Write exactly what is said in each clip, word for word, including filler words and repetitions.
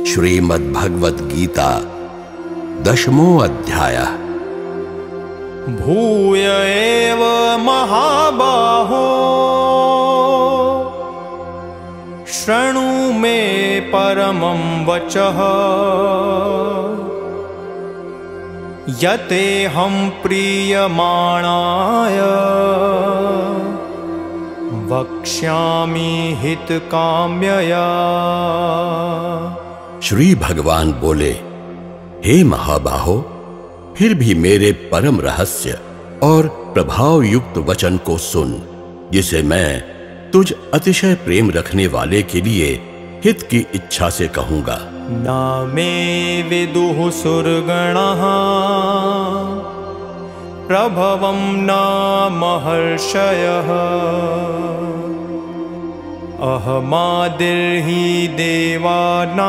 श्रीमद्भगवद गीता दशमो अध्यायः। भूय एव महाबाहो शृणु मे परमं वचः यतेऽहं प्रीयमाणाय वक्ष्यामि हितकाम्यया। श्री भगवान बोले, हे महाबाहो, फिर भी मेरे परम रहस्य और प्रभाव युक्त वचन को सुन, जिसे मैं तुझ अतिशय प्रेम रखने वाले के लिए हित की इच्छा से कहूंगा। न मे विदुः सुरगणः प्रभवं न महर्षयः अहमादिर्हि देवानां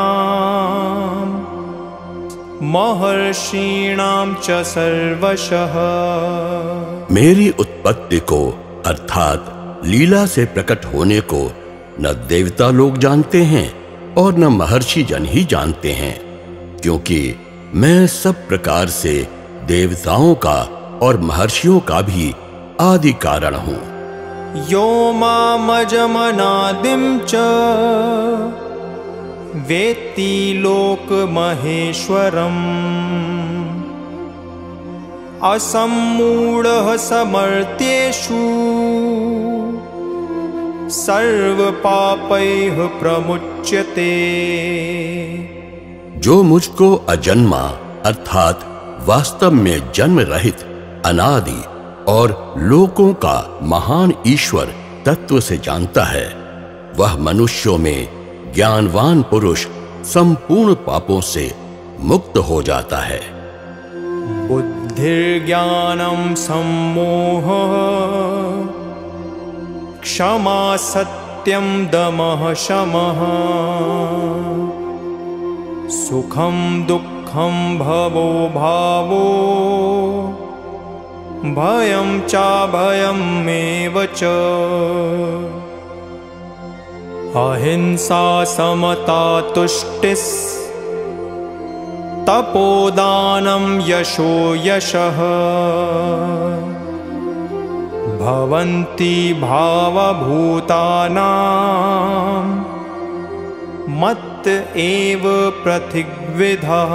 महर्षीणां च सर्वशः। मेरी उत्पत्ति को अर्थात लीला से प्रकट होने को न देवता लोग जानते हैं और न महर्षि जन ही जानते हैं, क्योंकि मैं सब प्रकार से देवताओं का और महर्षियों का भी आदि कारण हूँ। यो मामजमनादिं च वेत्ति लोकमहेश्वरम् असम्मूढः समर्त्येषु सर्वपापैः प्रमुच्यते। जो मुझको अजन्मा अर्थात वास्तव में जन्म रहित अनादि और लोकों का महान ईश्वर तत्व से जानता है, वह मनुष्यों में ज्ञानवान पुरुष संपूर्ण पापों से मुक्त हो जाता है। बुद्धिर्ज्ञानं सम्मोहः क्षमा सत्यं दमः शमः सुखं दुःखं भवो भावो भयं चाभयमेव च अहिंसा समता तुष्टिस् तपोदानं यशो यशः भवन्ति भावभूतानां मत्त एव प्रतिग्विधः।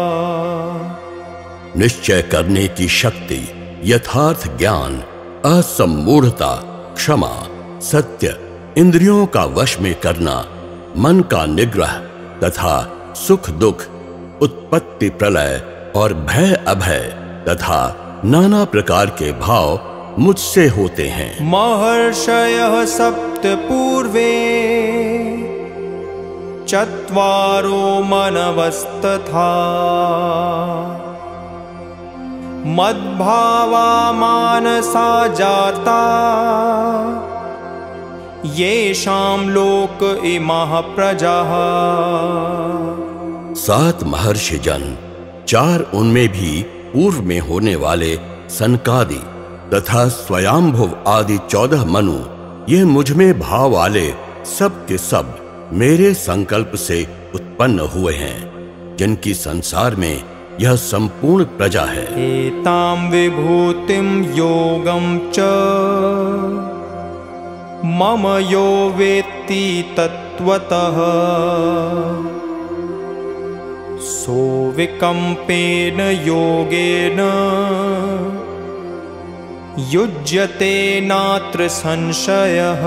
निश्चय करने की शक्ति, यथार्थ ज्ञान, असम्मूढ़ता, क्षमा, सत्य, इंद्रियों का वश में करना, मन का निग्रह तथा सुख दुख, उत्पत्ति प्रलय और भय अभय तथा नाना प्रकार के भाव मुझसे होते हैं। महर्षयः सप्त पूर्वे चत्वारो मनवस्तथा मद्भावा मानसा जाता येषां लोक इमाः प्रजाः। सात महर्षि जन, चार उनमें भी पूर्व में होने वाले सनकादि तथा स्वयंभुव आदि चौदह मनु, ये मुझ में भाव वाले सब के सब मेरे संकल्प से उत्पन्न हुए हैं, जिनकी संसार में यह संपूर्ण प्रजा है। एतां विभूतिं योगं च मम यो वेत्ति तत्त्वतः सो विकम्पेन योगेन युज्यते नात्र संशयः।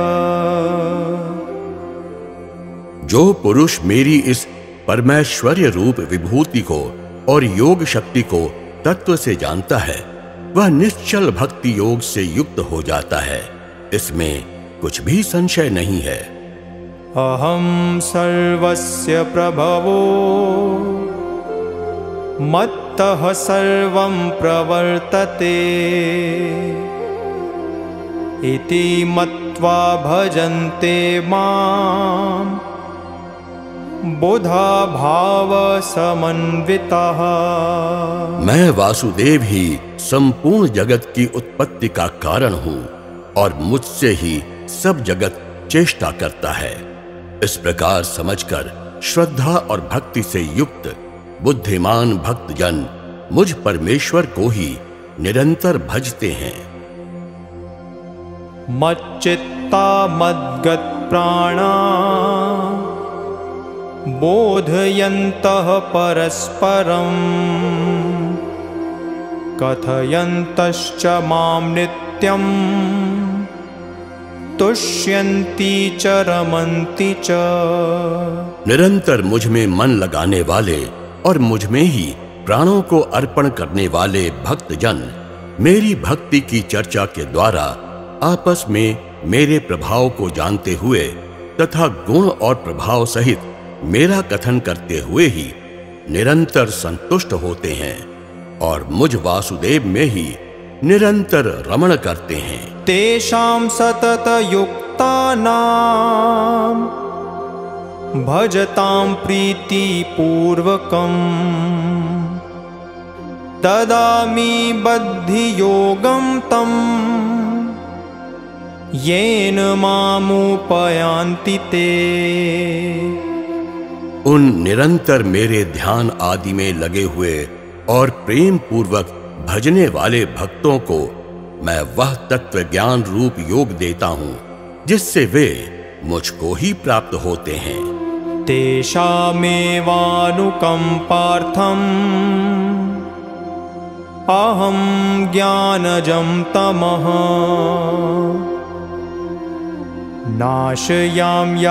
जो पुरुष मेरी इस परमेश्वर्य रूप विभूति को और योग शक्ति को तत्व से जानता है, वह निश्चल भक्ति योग से युक्त हो जाता है, इसमें कुछ भी संशय नहीं है। अहं सर्वस्य प्रभवो मत्तः सर्वं प्रवर्तते इति मत्वा भजन्ते मां बुधा भाव समन्विताः। मैं वासुदेव ही संपूर्ण जगत की उत्पत्ति का कारण हूँ और मुझसे ही सब जगत चेष्टा करता है। इस प्रकार समझकर श्रद्धा और भक्ति से युक्त बुद्धिमान भक्तजन मुझ परमेश्वर को ही निरंतर भजते हैं। मच्चित्ता मद्गत प्राणा बोधयन्तः परस्परं कथयन्तश्च मां नित्यं तुष्यन्ति च रमन्ति च। निरंतर मुझ में मन लगाने वाले और मुझ में ही प्राणों को अर्पण करने वाले भक्तजन मेरी भक्ति की चर्चा के द्वारा आपस में मेरे प्रभाव को जानते हुए तथा गुण और प्रभाव सहित मेरा कथन करते हुए ही निरंतर संतुष्ट होते हैं और मुझ वासुदेव में ही निरंतर रमण करते हैं। तेषां सतत युक्तानां भजतां प्रीति पूर्वकं ददामि बुद्धि योगं तं येन मामुपयान्ति ते। उन निरंतर मेरे ध्यान आदि में लगे हुए और प्रेम पूर्वक भजने वाले भक्तों को मैं वह तत्व ज्ञान रूप योग देता हूँ जिससे वे मुझको ही प्राप्त होते हैं। तेषामेवानुकंपार्थम् अहं ज्ञानजं तमः नाशयाम्यात्मभावस्थो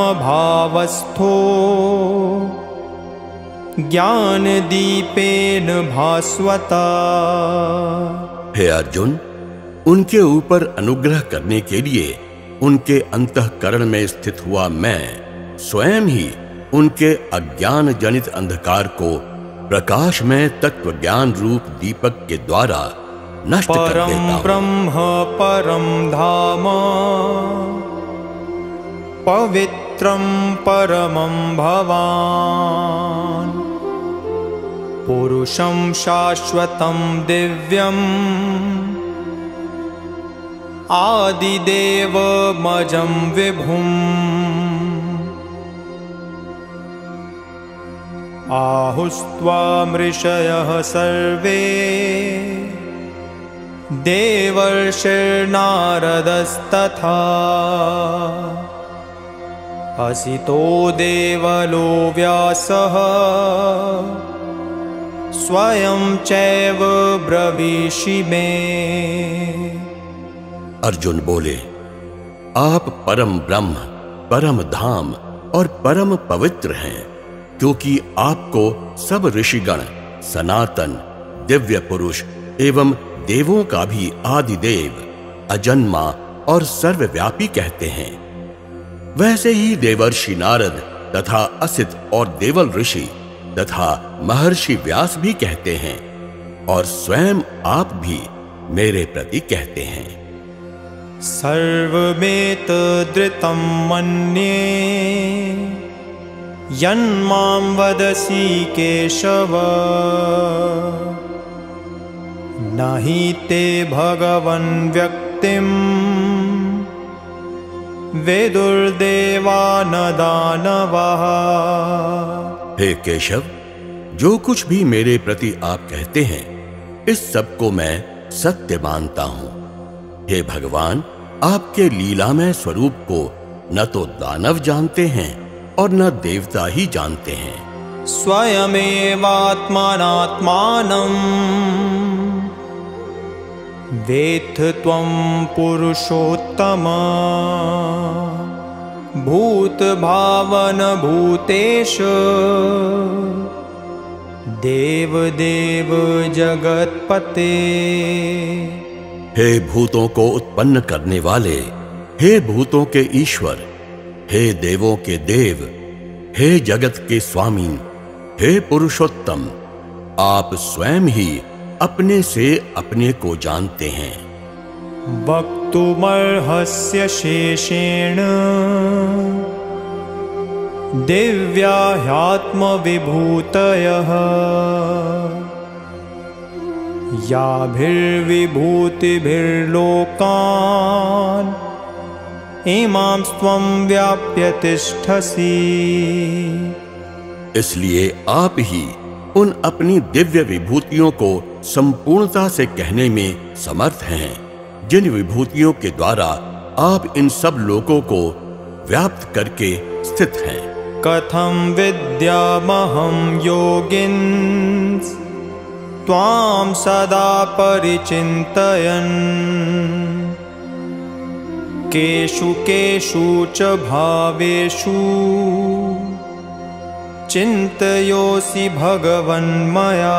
ज्ञानदीपेन भास्वता। हे अर्जुन, उनके ऊपर अनुग्रह करने के लिए उनके अंतःकरण में स्थित हुआ मैं स्वयं ही उनके अज्ञान जनित अंधकार को प्रकाश में तत्व ज्ञान रूप दीपक के द्वारा नष्ट कर देता हूं। परम ब्रह्म परम धाम पवित्रम परमं भवान पुरुषं शाश्वतं दिव्यम् आदिदेवमजं विभुम् आहुस्त्वामृषयः सर्वे देवर्षिर्नारदस्तथा असितो देवलो व्यासः स्वयं चैव ब्रवीषि मे। अर्जुन बोले, आप परम ब्रह्म, परम धाम और परम पवित्र हैं, क्योंकि आपको सब ऋषिगण सनातन दिव्य पुरुष एवं देवों का भी आदिदेव, अजन्मा और सर्वव्यापी कहते हैं। वैसे ही देवर्षि नारद तथा असित और देवल ऋषि तथा महर्षि व्यास भी कहते हैं और स्वयं आप भी मेरे प्रति कहते हैं। सर्वमेतद्ऋतं मन्ये यन्मां वदसि केशव न हि ते भगवन् व्यक्तिं विदुर्देवा न दानवः। हे केशव, जो कुछ भी मेरे प्रति आप कहते हैं इस सब को मैं सत्य मानता हूँ। हे भगवान, आपके लीलामय स्वरूप को न तो दानव जानते हैं और न देवता ही जानते हैं। स्वयमेवात्मनात्मानं वेत्थ त्वं पुरुषोत्तम भूत भावन भूतेश देव देव जगतपते। हे भूतों को उत्पन्न करने वाले, हे भूतों के ईश्वर, हे देवों के देव, हे जगत के स्वामी, हे पुरुषोत्तम, आप स्वयं ही अपने से अपने को जानते हैं। वक्तुमर्हस्य शेषेण दिव्या ह्यात्मविभूतयः याभिर्विभूतिभिर्लोकान् इमां त्वं व्याप्य तिष्ठसि। इसलिए आप ही उन अपनी दिव्य विभूतियों को संपूर्णता से कहने में समर्थ हैं, जिन विभूतियों के द्वारा आप इन सब लोकों को व्याप्त करके स्थित हैं। कथं विद्यामहं योगिन्स त्वां सदा परिचिन्तयन् केषु केषु च भावेषु चिन्तयोऽसि भगवन्मया।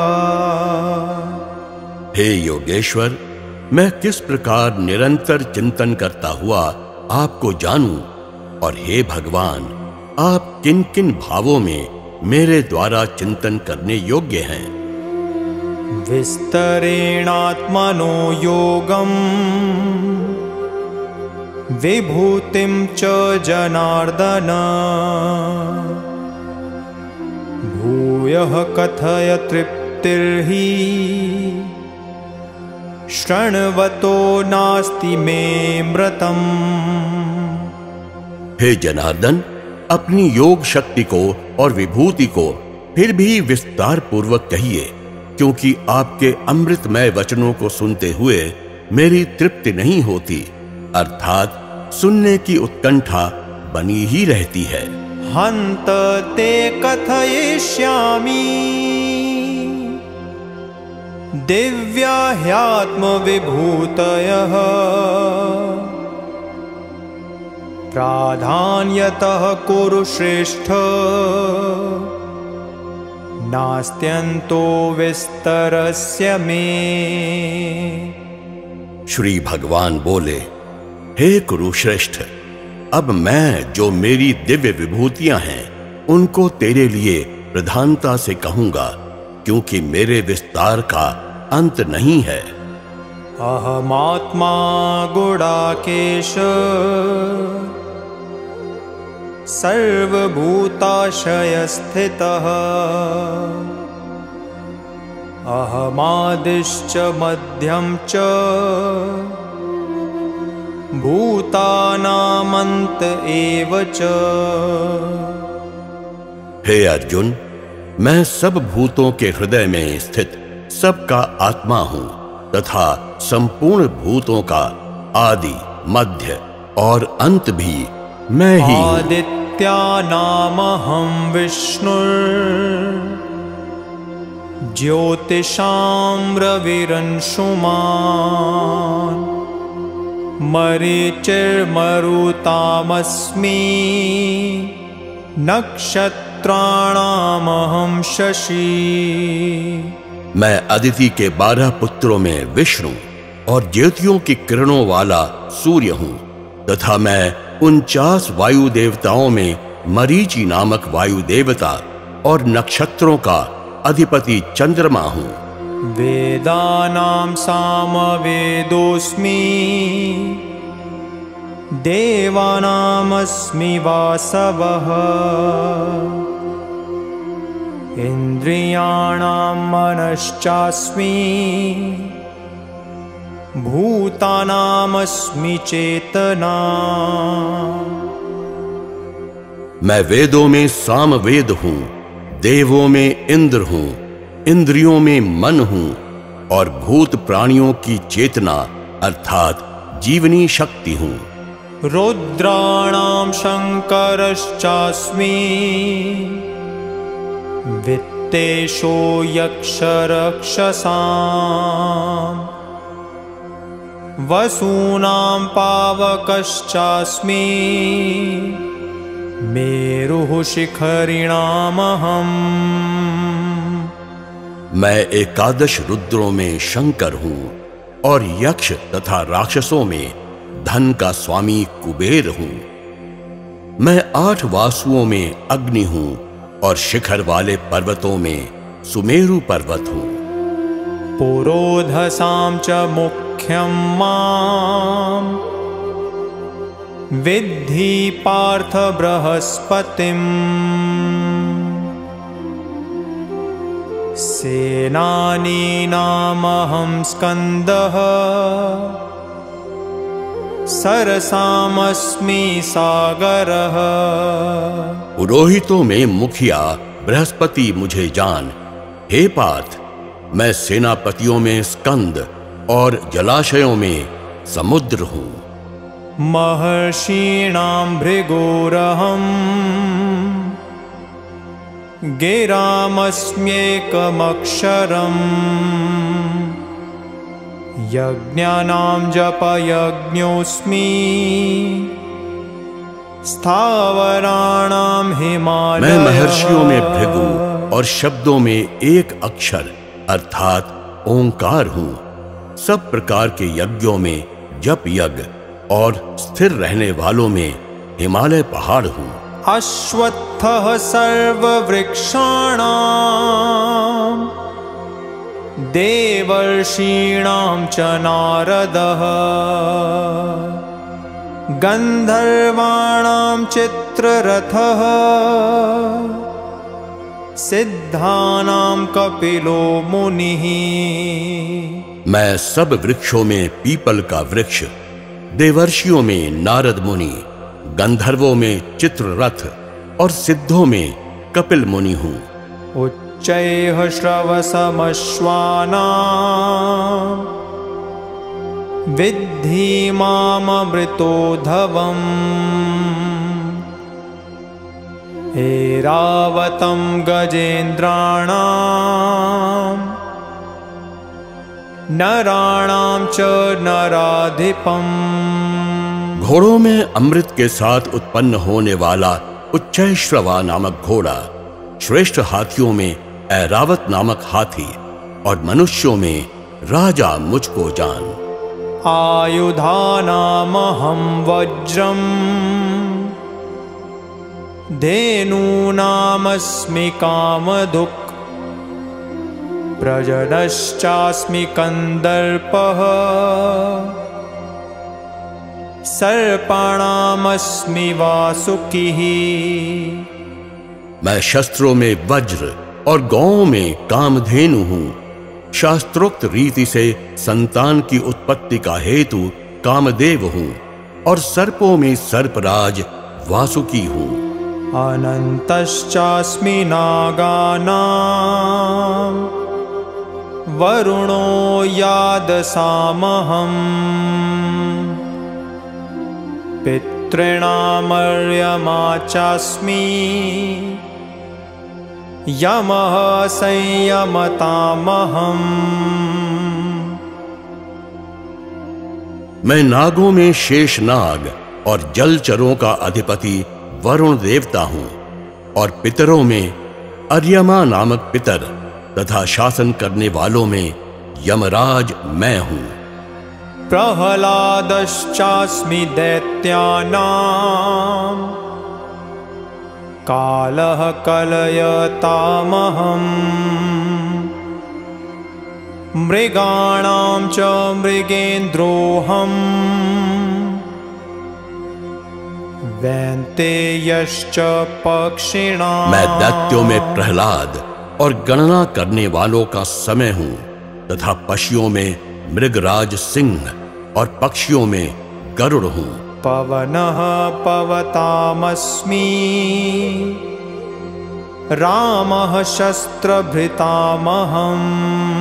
हे योगेश्वर, मैं किस प्रकार निरंतर चिंतन करता हुआ आपको जानूं, और हे भगवान, आप किन किन भावों में मेरे द्वारा चिंतन करने योग्य हैं। विस्तरेणात्मनो योगम विभूतिं च जनार्दन भूयः कथय तृप्तिर्हि शृण्वतो नास्ति मे मृतम्। हे जनार्दन, अपनी योग शक्ति को और विभूति को फिर भी विस्तार पूर्वक कहिए, क्योंकि आपके अमृतमय वचनों को सुनते हुए मेरी तृप्ति नहीं होती, अर्थात सुनने की उत्कंठा बनी ही रहती है। हन्त ते कथयिष्यामि दिव्या ह्यात्मविभूतयः प्राधान्यतः कुरु श्रेष्ठ नास्त्यन्तो विस्तरस्य मे। श्री भगवान बोले, हे कुरुश्रेष्ठ, अब मैं जो मेरी दिव्य विभूतियां हैं उनको तेरे लिए प्रधानता से कहूंगा, क्योंकि मेरे विस्तार का अंत नहीं है। अहमात्मा गुडाकेश सर्वभूताशय स्थितः अहमादिश्च मध्यम च भूतानामन्त एव च। हे अर्जुन, मैं सब भूतों के हृदय में स्थित सबका आत्मा हूँ तथा संपूर्ण भूतों का आदि, मध्य और अंत भी मैं ही हूँ। आदित्यानामहं विष्णुर् ज्योतिषां रविरंशुमान् मरीचिर्मरुतामस्मि नक्षत्राणामहं शशि। मैं अदिति के बारह पुत्रों में विष्णु और ज्योतियों की किरणों वाला सूर्य हूँ, तथा मैं उनचास वायु देवताओं में मरीचि नामक वायु देवता और नक्षत्रों का अधिपति चंद्रमा हूँ। वेदानां सामवेदोऽस्मि देवानामस्मि वासवः इन्द्रियाणां मनश्चास्मि भूतानामस्मि चेतना। मैं वेदों में सामवेद हूँ, देवों में इंद्र हूँ, इंद्रियों में मन हूँ और भूत प्राणियों की चेतना अर्थात जीवनी शक्ति हूँ। रुद्राणां शंकरश्चास्मि वित्तेषो यक्षरक्षसाम् वसूनां पावकश्चास्मि मेरुः शिखरिणामहम्। मैं एकादश रुद्रों में शंकर हूँ और यक्ष तथा राक्षसों में धन का स्वामी कुबेर हूँ। मैं आठ वासुओं में अग्नि हूँ और शिखर वाले पर्वतों में सुमेरु पर्वत हूँ। पुरोधसां च मुख्यं मां विद्धि पार्थ बृहस्पतिम् सेनानीनामहं स्कन्दः सरसामस्मि सागरः। पुरोहितों में मुखिया बृहस्पति मुझे जान। हे पार्थ, मैं सेनापतियों में स्कंद और जलाशयों में समुद्र हूँ। महर्षीणां भृगोरहम् गिरामस्म्येकमक्षरम् यज्ञानां जपयज्ञोऽस्मि स्थावराणां हिमालयः। मैं महर्षियों में भृगु और शब्दों में एक अक्षर अर्थात ओंकार हूँ। सब प्रकार के यज्ञों में जप यज्ञ और स्थिर रहने वालों में हिमालय पहाड़ हूँ। अश्वत्थः सर्ववृक्षाणां देवर्षीणां च नारदः गन्धर्वाणां चित्ररथः सिद्धानां कपिलो मुनिः। मैं सब वृक्षों में पीपल का वृक्ष, देवर्षियों में नारद मुनि, गंधर्वों में चित्ररथ और सिद्धों में कपिल मुनि हूँ। उच्चैः श्रवसमश्वानां विद्धि माममृतोधवम् ऐरावतं गजेन्द्राणां नराणां च नराधिपम्। घोड़ों में अमृत के साथ उत्पन्न होने वाला उच्चैश्रवा नामक घोड़ा, श्रेष्ठ हाथियों में ऐरावत नामक हाथी और मनुष्यों में राजा मुझको जान। आयुधानामहं वज्रम् धेनूनामस्मि कामधुक् प्रजनश्चास्मि कन्दर्पः सर्पाणामस्मि वासुकिः। मैं शस्त्रों में वज्र और गौओं में कामधेनु हूँ। शास्त्रोक्त रीति से संतान की उत्पत्ति का हेतु कामदेव हूँ और सर्पों में सर्पराज वासुकी हूँ। अनन्तश्चास्मि नागानां वरुणो यादसामहम् पितॄणामर्यमा चास्मि यमः संयमतामहम्। मैं नागों में शेषनाग और जलचरों का अधिपति वरुण देवता हूँ और पितरों में अर्यमा नामक पितर तथा शासन करने वालों में यमराज मैं हूँ। प्रह्लादश्चास्मि दैत्यानां कालः कलयतामहम् मृगाणां च मृगेन्द्रोऽहम् वैन्तेयश्च पक्षिणां। मैं दैत्यों में प्रहलाद और गणना करने वालों का समय हूँ तथा पशुओं में मृगराज सिंह और पक्षियों में गरुड़ हूँ। पवनः पवतामस्मि रामः शस्त्रभृतामहम्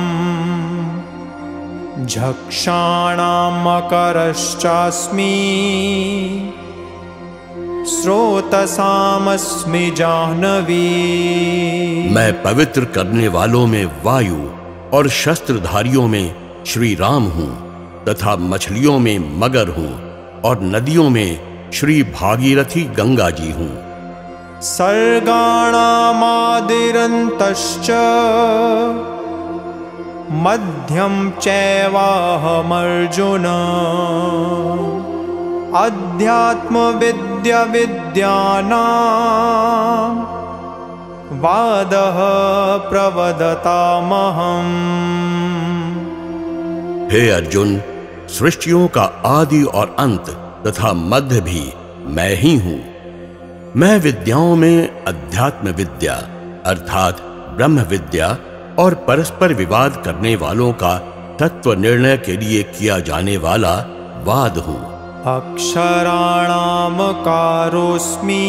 झक्षाणां मकरश्चास्मि स्रोतसामस्मि जाह्नवी। मैं पवित्र करने वालों में वायु और शस्त्रधारियों में श्री राम हूँ तथा मछलियों में मगर हूँ और नदियों में श्री भागीरथी गंगा जी हूँ। सर्गाणामादिरन्तश्च मध्यं चैवाहमर्जुन अध्यात्मविद्या विद्यानां वादः प्रवदतामहम्। हे अर्जुन, सृष्टियों का आदि और अंत तथा मध्य भी मैं ही हूँ। मैं विद्याओं में अध्यात्म विद्या अर्थात ब्रह्म विद्या और परस्पर विवाद करने वालों का तत्व निर्णय के लिए किया जाने वाला वाद हूँ। अक्षराणामकारोऽस्मि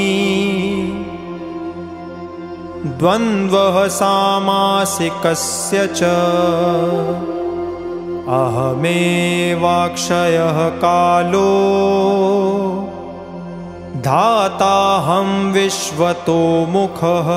द्वन्द्वः सामासिकस्य च अहमेवाक्षयः कालो धाताहं विश्वतो मुखः।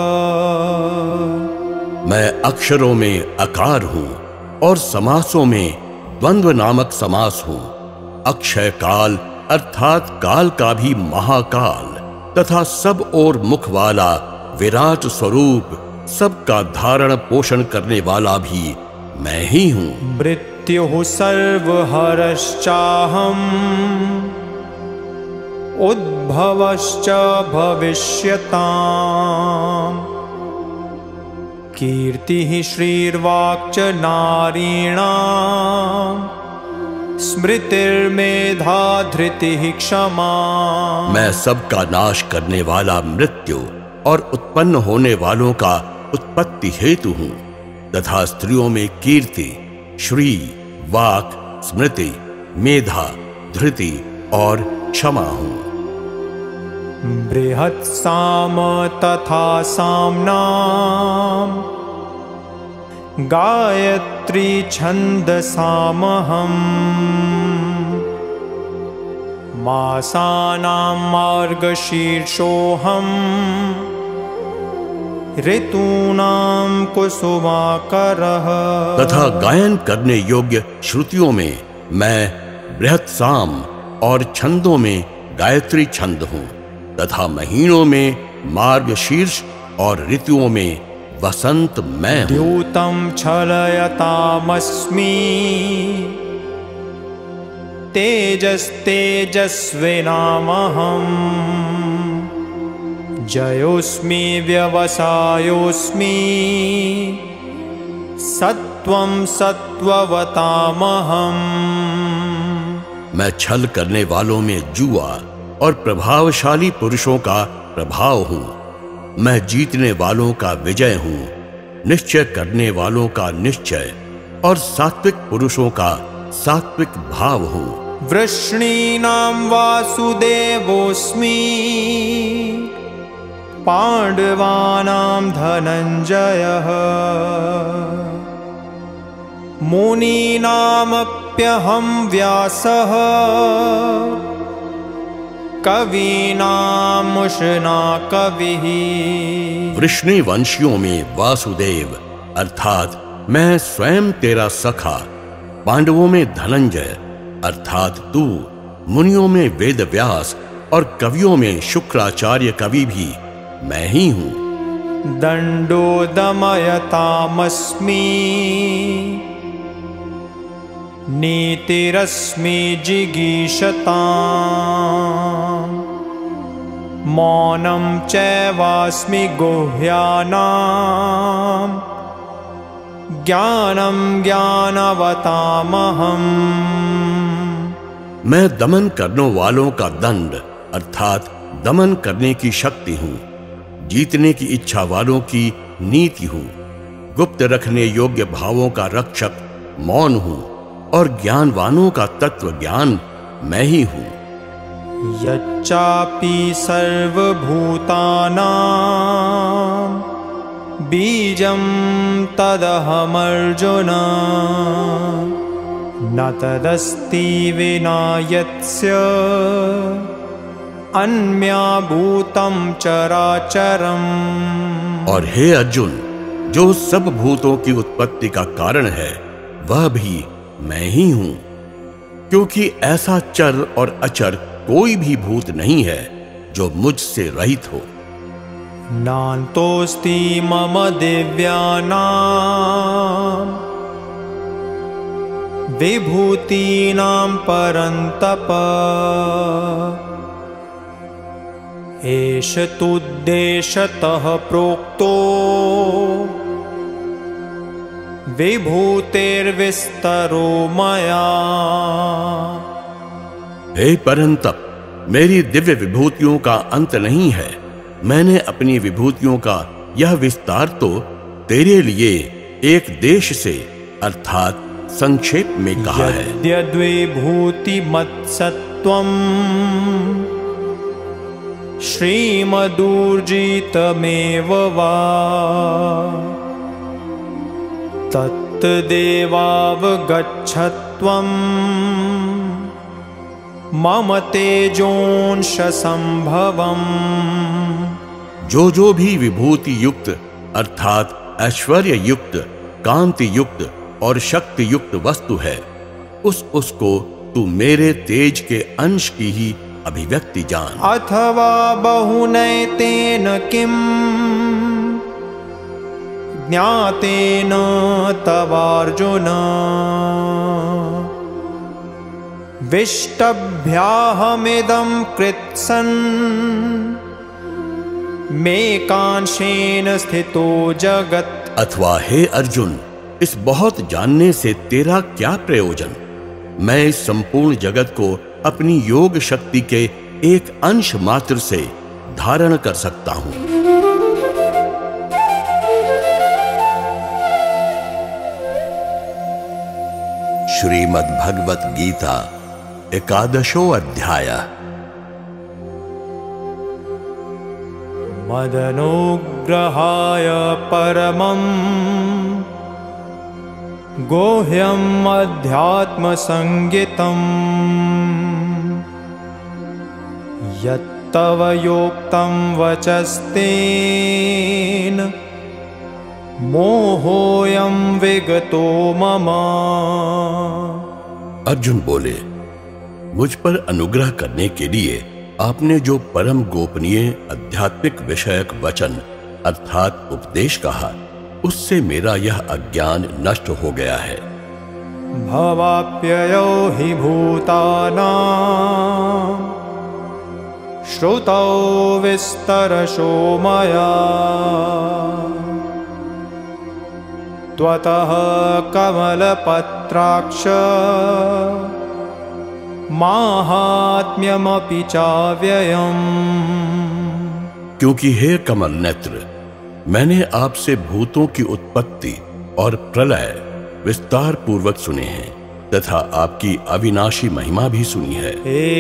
मैं अक्षरों में अकार हूँ और समासों में द्वंद्व नामक समास हूँ। अक्षय काल अर्थात काल का भी महाकाल तथा सब और मुख वाला विराट स्वरूप सबका धारण पोषण करने वाला भी मैं ही हूँ। मृत्युः सर्वहरश्चाहम् उद्भवश्च भविष्यताम् कीर्तिः श्रीर्वाक्च नारीणाम् स्मृतिर्मेधा धृतिः क्षमा। मैं सबका नाश करने वाला मृत्यु और उत्पन्न होने वालों का उत्पत्ति हेतु हूँ तथा स्त्रियों में कीर्ति, श्री, वाक, स्मृति, मेधा, धृति और क्षमा हूँ। बृहत् साम तथा साम्नाम् गायत्री छन्दसामहम् मासानां मार्गशीर्षोऽहम् ऋतूनां कुसुमाकरः। तथा गायन करने योग्य श्रुतियों में मैं बृहत् साम और छंदों में गायत्री छंद हूँ तथा महीनों में मार्गशीर्ष और ऋतुओं में वसंत मैं हूँ। द्यूतं छलयतामस्मि तेजस्तेजस्विनामहम् जयोस्मि व्यवसायोस्मि सत्वं सत्ववतामहम्। मैं छल करने वालों में जुआ और प्रभावशाली पुरुषों का प्रभाव हूँ। मैं जीतने वालों का विजय हूँ, निश्चय करने वालों का निश्चय और सात्विक पुरुषों का सात्विक भाव हूँ। वृष्णीनां वासुदेवोऽस्मि पाण्डवानां धनञ्जयः मुनीनामप्यहं व्यासः कवीनामुष्णा कविः। वृष्णि वंशियों में वासुदेव अर्थात मैं स्वयं तेरा सखा, पांडवों में धनंजय अर्थात तू, मुनियों में वेदव्यास और कवियों में शुक्राचार्य कवि भी मैं ही हूँ। दंडो दमयतामस्मि नीतिरस्मि जिगीषताम् मौनं चैवास्मि गुह्यानाम् ज्ञानं ज्ञानवतामहम्। मैं दमन करने वालों का दंड अर्थात दमन करने की शक्ति हूँ, जीतने की इच्छा वालों की नीति हूँ, गुप्त रखने योग्य भावों का रक्षक मौन हूँ और ज्ञानवानों का तत्व ज्ञान मैं ही हूँ। यच्चापि सर्वभूतानां बीजं तदहमर्जुन न तदस्ति विना यत्स्य अन्म्या भूतं चराचरम्। और हे अर्जुन, जो सब भूतों की उत्पत्ति का कारण है वह भी मैं ही हूँ, क्योंकि ऐसा चर और अचर कोई भी भूत नहीं है जो मुझसे रहित हो। नान्तोऽस्ति मम दिव्यानां विभूतीनां परन्तप एष तुद्देशतः प्रोक्तो विभूतेर्विस्तरो मया। हे परंतप, मेरी दिव्य विभूतियों का अंत नहीं है। मैंने अपनी विभूतियों का यह विस्तार तो तेरे लिए एक देश से अर्थात संक्षेप में कहा है। यद्विभूति मत्सत्त्वम् त्वम् श्रीमदूर्जितमेव वा तत्देवावगच्छत्वम् मम तेजोंश संभवम्। जो जो भी विभूति युक्त अर्थात ऐश्वर्य युक्त, कांति युक्त और शक्ति युक्त वस्तु है, उस उसको तू मेरे तेज के अंश की ही अभिव्यक्ति जान। अथवा बहुनैतेन किम ज्ञातेन तवार्जुन विष्टभ्याहमिदं कृत्सन् मे कांशेन स्थितो जगत्। अथवा हे अर्जुन, इस बहुत जानने से तेरा क्या प्रयोजन? मैं इस संपूर्ण जगत को अपनी योग शक्ति के एक अंश मात्र से धारण कर सकता हूं। श्रीमद् भगवत गीता एकादशो अध्याय। मदनुग्रहाय परमं गोह्यम् अध्यात्मसंज्ञितम् यत्तव योक्तं वचस्तेन मोहोऽयं विगतो मम। अर्जुन बोले, मुझ पर अनुग्रह करने के लिए आपने जो परम गोपनीय आध्यात्मिक विषयक वचन अर्थात उपदेश कहा, उससे मेरा यह अज्ञान नष्ट हो गया है। भवाप्ययो हि भूतानां श्रुतौ विस्तरशो मया त्वतः कमलपत्राक्ष माहात्म्यमपि चाव्ययम्। क्योंकि हे कमल नेत्र, मैंने आपसे भूतों की उत्पत्ति और प्रलय विस्तार पूर्वक सुने हैं तथा आपकी अविनाशी महिमा भी सुनी है।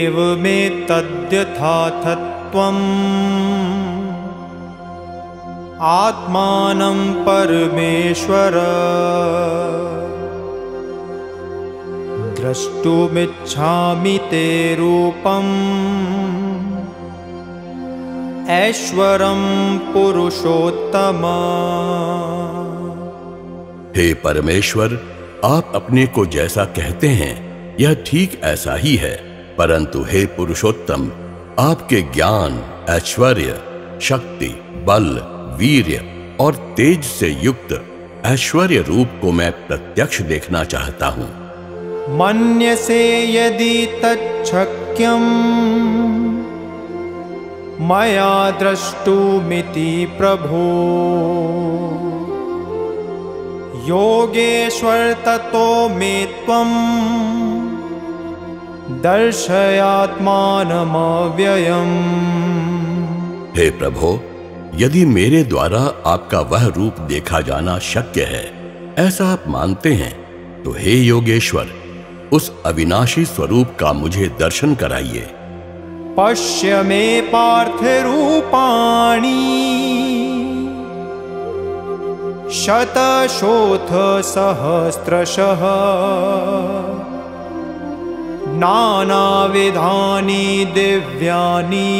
एवमेतद्यथाथत्वम् आत्मानं परमेश्वर द्रष्टुमिच्छामि ते रूपम् ऐश्वरं पुरुषोत्तम। हे परमेश्वर, आप अपने को जैसा कहते हैं यह ठीक ऐसा ही है, परंतु हे पुरुषोत्तम, आपके ज्ञान, ऐश्वर्य, शक्ति, बल, वीर्य और तेज से युक्त ऐश्वर्य रूप को मैं प्रत्यक्ष देखना चाहता हूँ। मन्यसे यदि तच्छक्यम् मया द्रष्टुमिति प्रभो योगेश्वर ततो मे त्वं दर्शयात्मानमव्ययम्। हे प्रभो, यदि मेरे द्वारा आपका वह रूप देखा जाना शक्य है, ऐसा आप मानते हैं, तो हे योगेश्वर, उस अविनाशी स्वरूप का मुझे दर्शन कराइए। पश्य मे पार्थ रूपाणि शतशोथ सहस्रशः नानाविधानि दिव्यानि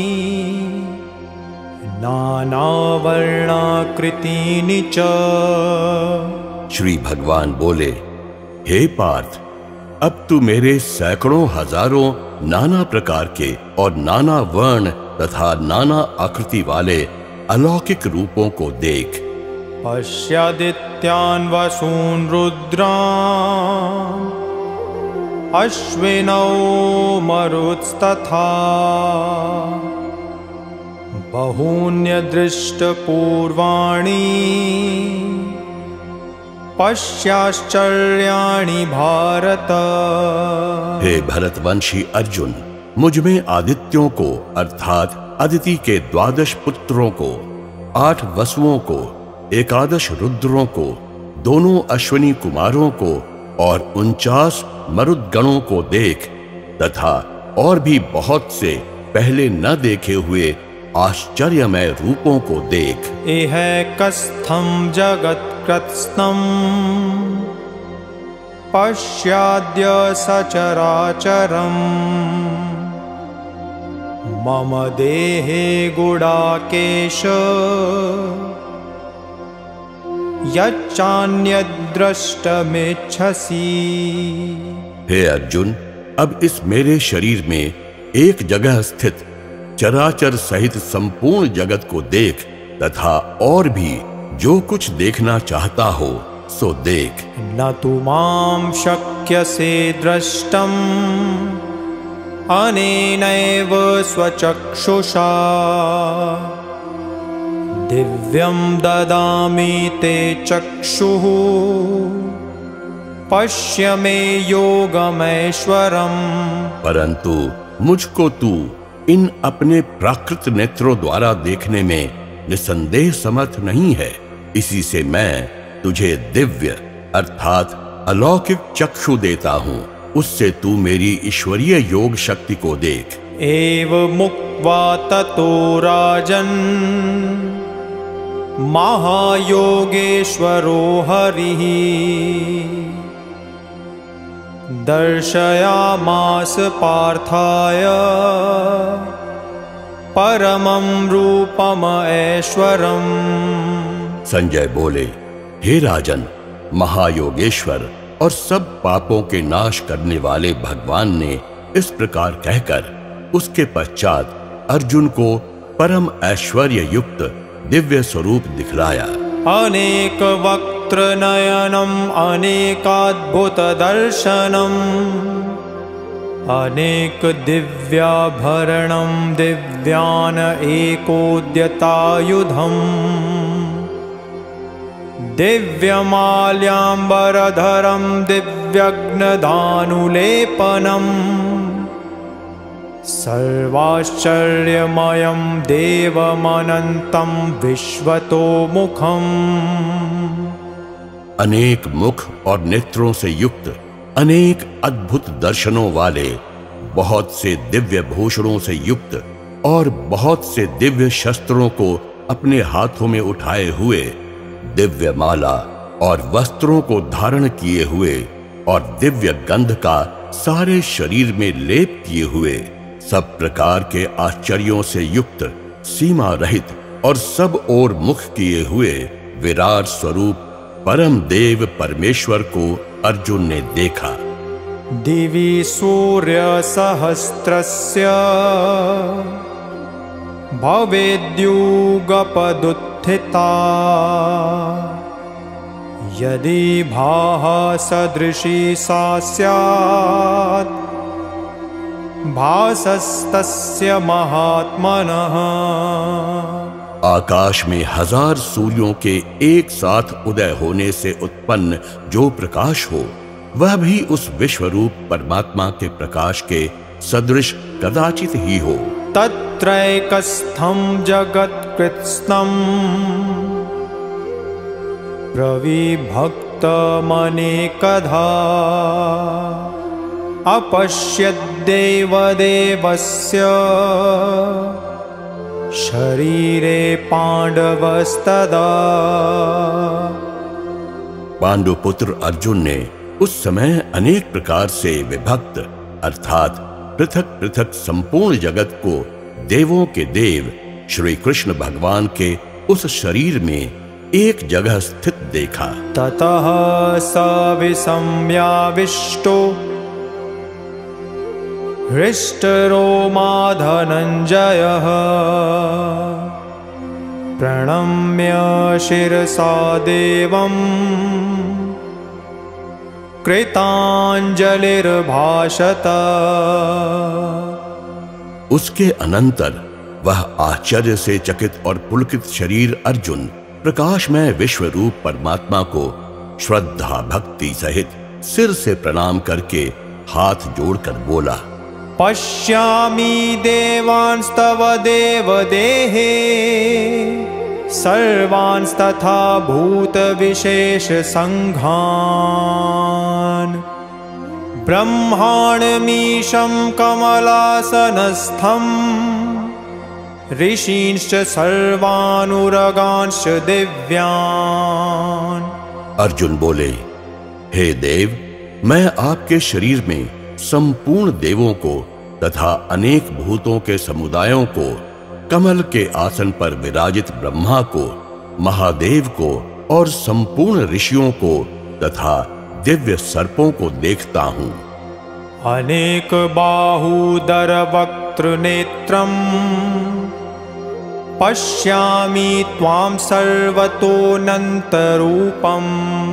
नानावर्णाकृतीनि च। श्री भगवान बोले, हे पार्थ, अब तू मेरे सैकड़ों हजारों नाना प्रकार के और नाना वर्ण तथा नाना आकृति वाले अलौकिक रूपों को देख। पश्यादित्यान् वसून् रुद्रान् अश्विनौ मरुत्स्तथा बहून्यदृष्टपूर्वाणि पश्याश्चर्याणि भारत। हे भरतवंशी अर्जुन, मुझ में आदित्यों को अर्थात अदिति के द्वादश पुत्रों को, आठ वसुओं को, एकादश रुद्रों को, दोनों अश्विनी कुमारों को और उनचास मरुदगणों को देख तथा और भी बहुत से पहले न देखे हुए आश्चर्यमय रूपों को देख। इहैकस्थं जगत्कृत्स्नं पश्याद्य सचराचरम् मम देहे गुडाकेश यच्चान्यद्द्रष्टुमिच्छसि। हे अर्जुन, अब इस मेरे शरीर में एक जगह स्थित चराचर सहित संपूर्ण जगत को देख तथा और भी जो कुछ देखना चाहता हो सो देख। न तु मां शक्यसे द्रष्टुम् अनेनैव स्वचक्षुषा दिव्यं ददामि ते चक्षुः पश्य मे योगमैश्वरम्। परंतु मुझको तू इन अपने प्राकृत नेत्रों द्वारा देखने में निसंदेह समर्थ नहीं है, इसी से मैं तुझे दिव्य अर्थात अलौकिक चक्षु देता हूँ, उससे तू मेरी ईश्वरीय योग शक्ति को देख। एव मुक्त्वा ततो राजन् महायोगेश्वरो हरिः दर्शयामास पार्थाय परमं रूपम ऐश्वरम्। संजय बोले, हे राजन, महायोगेश्वर और सब पापों के नाश करने वाले भगवान ने इस प्रकार कहकर उसके पश्चात अर्जुन को परम ऐश्वर्य युक्त दिव्य स्वरूप दिखलाया। अनेक वक्त्र नयनम् अनेकाद्भुत दर्शनम् अनेक दिव्याभरणं दिव्यान एकोद्यतायुधम् दिव्यमाल्याम्बरधरं दिव्यग्नदानुलेपनम् सर्वाश्चर्यमयं देवमनन्तं विश्वतोमुखम्। अनेक मुख और नेत्रों से युक्त, अनेक अद्भुत दर्शनों वाले, बहुत से दिव्य भूषणों से युक्त और बहुत से दिव्य शस्त्रों को अपने हाथों में उठाए हुए, दिव्य माला और वस्त्रों को धारण किए हुए और दिव्य गंध का सारे शरीर में लेप किए हुए, सब प्रकार के आश्चर्यों से युक्त, सीमा रहित और सब ओर मुख किए हुए विराट स्वरूप परम देव परमेश्वर को अर्जुन ने देखा। दिवि सूर्य सहस्रस्य भवेद्युगपदुत्थिता यदि भाहा सदृशी सा स्यात् भासस्तस्य महात्मनः। आकाश में हजार सूर्यों के एक साथ उदय होने से उत्पन्न जो प्रकाश हो, वह भी उस विश्वरूप परमात्मा के प्रकाश के सदृश कदाचित ही हो। तत्रैकस्थं जगत्कृत्स्नं प्रविभक्तमनेकधा अपश्यद्देवदेवस्य शरीरे पांडवस्तदा। पांडुपुत्र अर्जुन ने उस समय अनेक प्रकार से विभक्त अर्थात पृथक पृथक संपूर्ण जगत को देवों के देव श्री कृष्ण भगवान के उस शरीर में एक जगह स्थित देखा। ततः स विसंज्ञाविष्टो हृष्टरोमा धनञ्जयः प्रणम्य शिरसा देवम् कृतांजलिर्भाषत। उसके अनंतर वह आश्चर्य से चकित और पुलकित शरीर अर्जुन प्रकाशमय विश्व रूप परमात्मा को श्रद्धा भक्ति सहित सिर से प्रणाम करके हाथ जोड़कर बोला, पश्यामि देवांस्तव देवदेहे सर्वांस्तथा भूत विशेष संघान ब्रह्माणमीशं कमलासनस्थं ऋषींश्च सर्वानुरगांश्च दिव्यान्। अर्जुन बोले, हे देव, मैं आपके शरीर में संपूर्ण देवों को तथा अनेक भूतों के समुदायों को, कमल के आसन पर विराजित ब्रह्मा को, महादेव को और संपूर्ण ऋषियों को तथा दिव्य सर्पों को देखता हूँ। अनेक बाहूदर वक्त्र नेत्रम पश्यामि त्वां सर्वतोऽनन्तरूपम्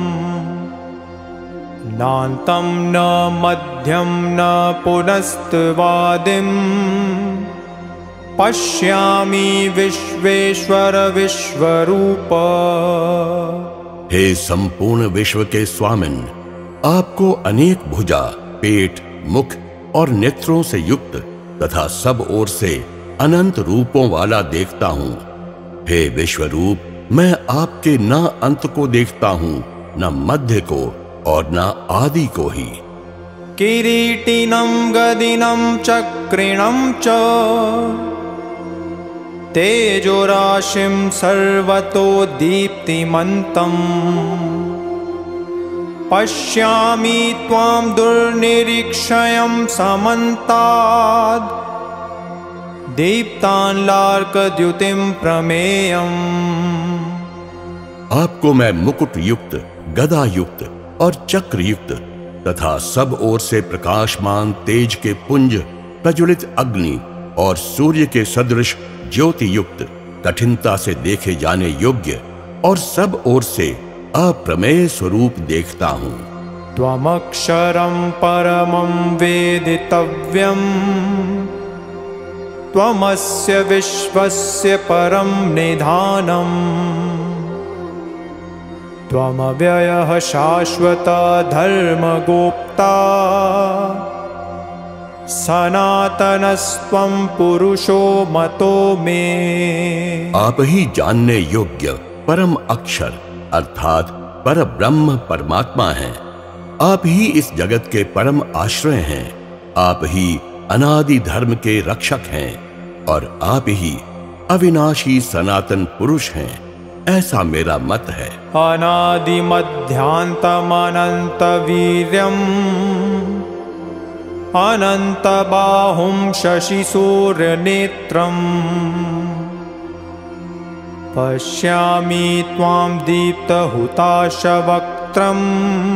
नान्तं न मध्यं न पुनस्तवादिं पश्यामि विश्वेश्वर विश्वरूप। हे संपूर्ण विश्व के स्वामिन, आपको अनेक भुजा, पेट, मुख और नेत्रों से युक्त तथा सब ओर से अनंत रूपों वाला देखता हूँ। हे विश्वरूप, मैं आपके न अंत को देखता हूँ, न मध्य को और न आदि को ही। किरीटिनं गदिनं चक्रिणं च तेजोराशिं सर्वतो दीप्तिमन्तम् पश्यामि त्वां दुर्निरीक्षयं समन्ताद् दीप्तान्लार्कद्युतिं प्रमेयम्। आपको मैं मुकुट युक्त, गदा युक्त और चक्र युक्त तथा सब ओर से प्रकाशमान तेज के पुंज, प्रज्वलित अग्नि और सूर्य के सदृश ज्योति युक्त, कठिनता से देखे जाने योग्य और सब ओर से अप्रमेय स्वरूप देखता हूँ। त्वमक्षरं परमं वेदितव्यम् त्वमस्य विश्वस्य परं निधानम् त्वमव्ययः शाश्वतः धर्मगोप्ता सनातनस्त्वं पुरुषो मतो मे। आप ही जानने योग्य परम अक्षर अर्थात पर ब्रह्म परमात्मा हैं। आप ही इस जगत के परम आश्रय हैं। आप ही अनादि धर्म के रक्षक हैं और आप ही अविनाशी सनातन पुरुष हैं, ऐसा मेरा मत है। अनादि मध्यांतमनंत वीर्यम् अनंत बाहुं शशि सूर्य नेत्रम् पश्यामि त्वां दीप्तहुताशवक्त्रम्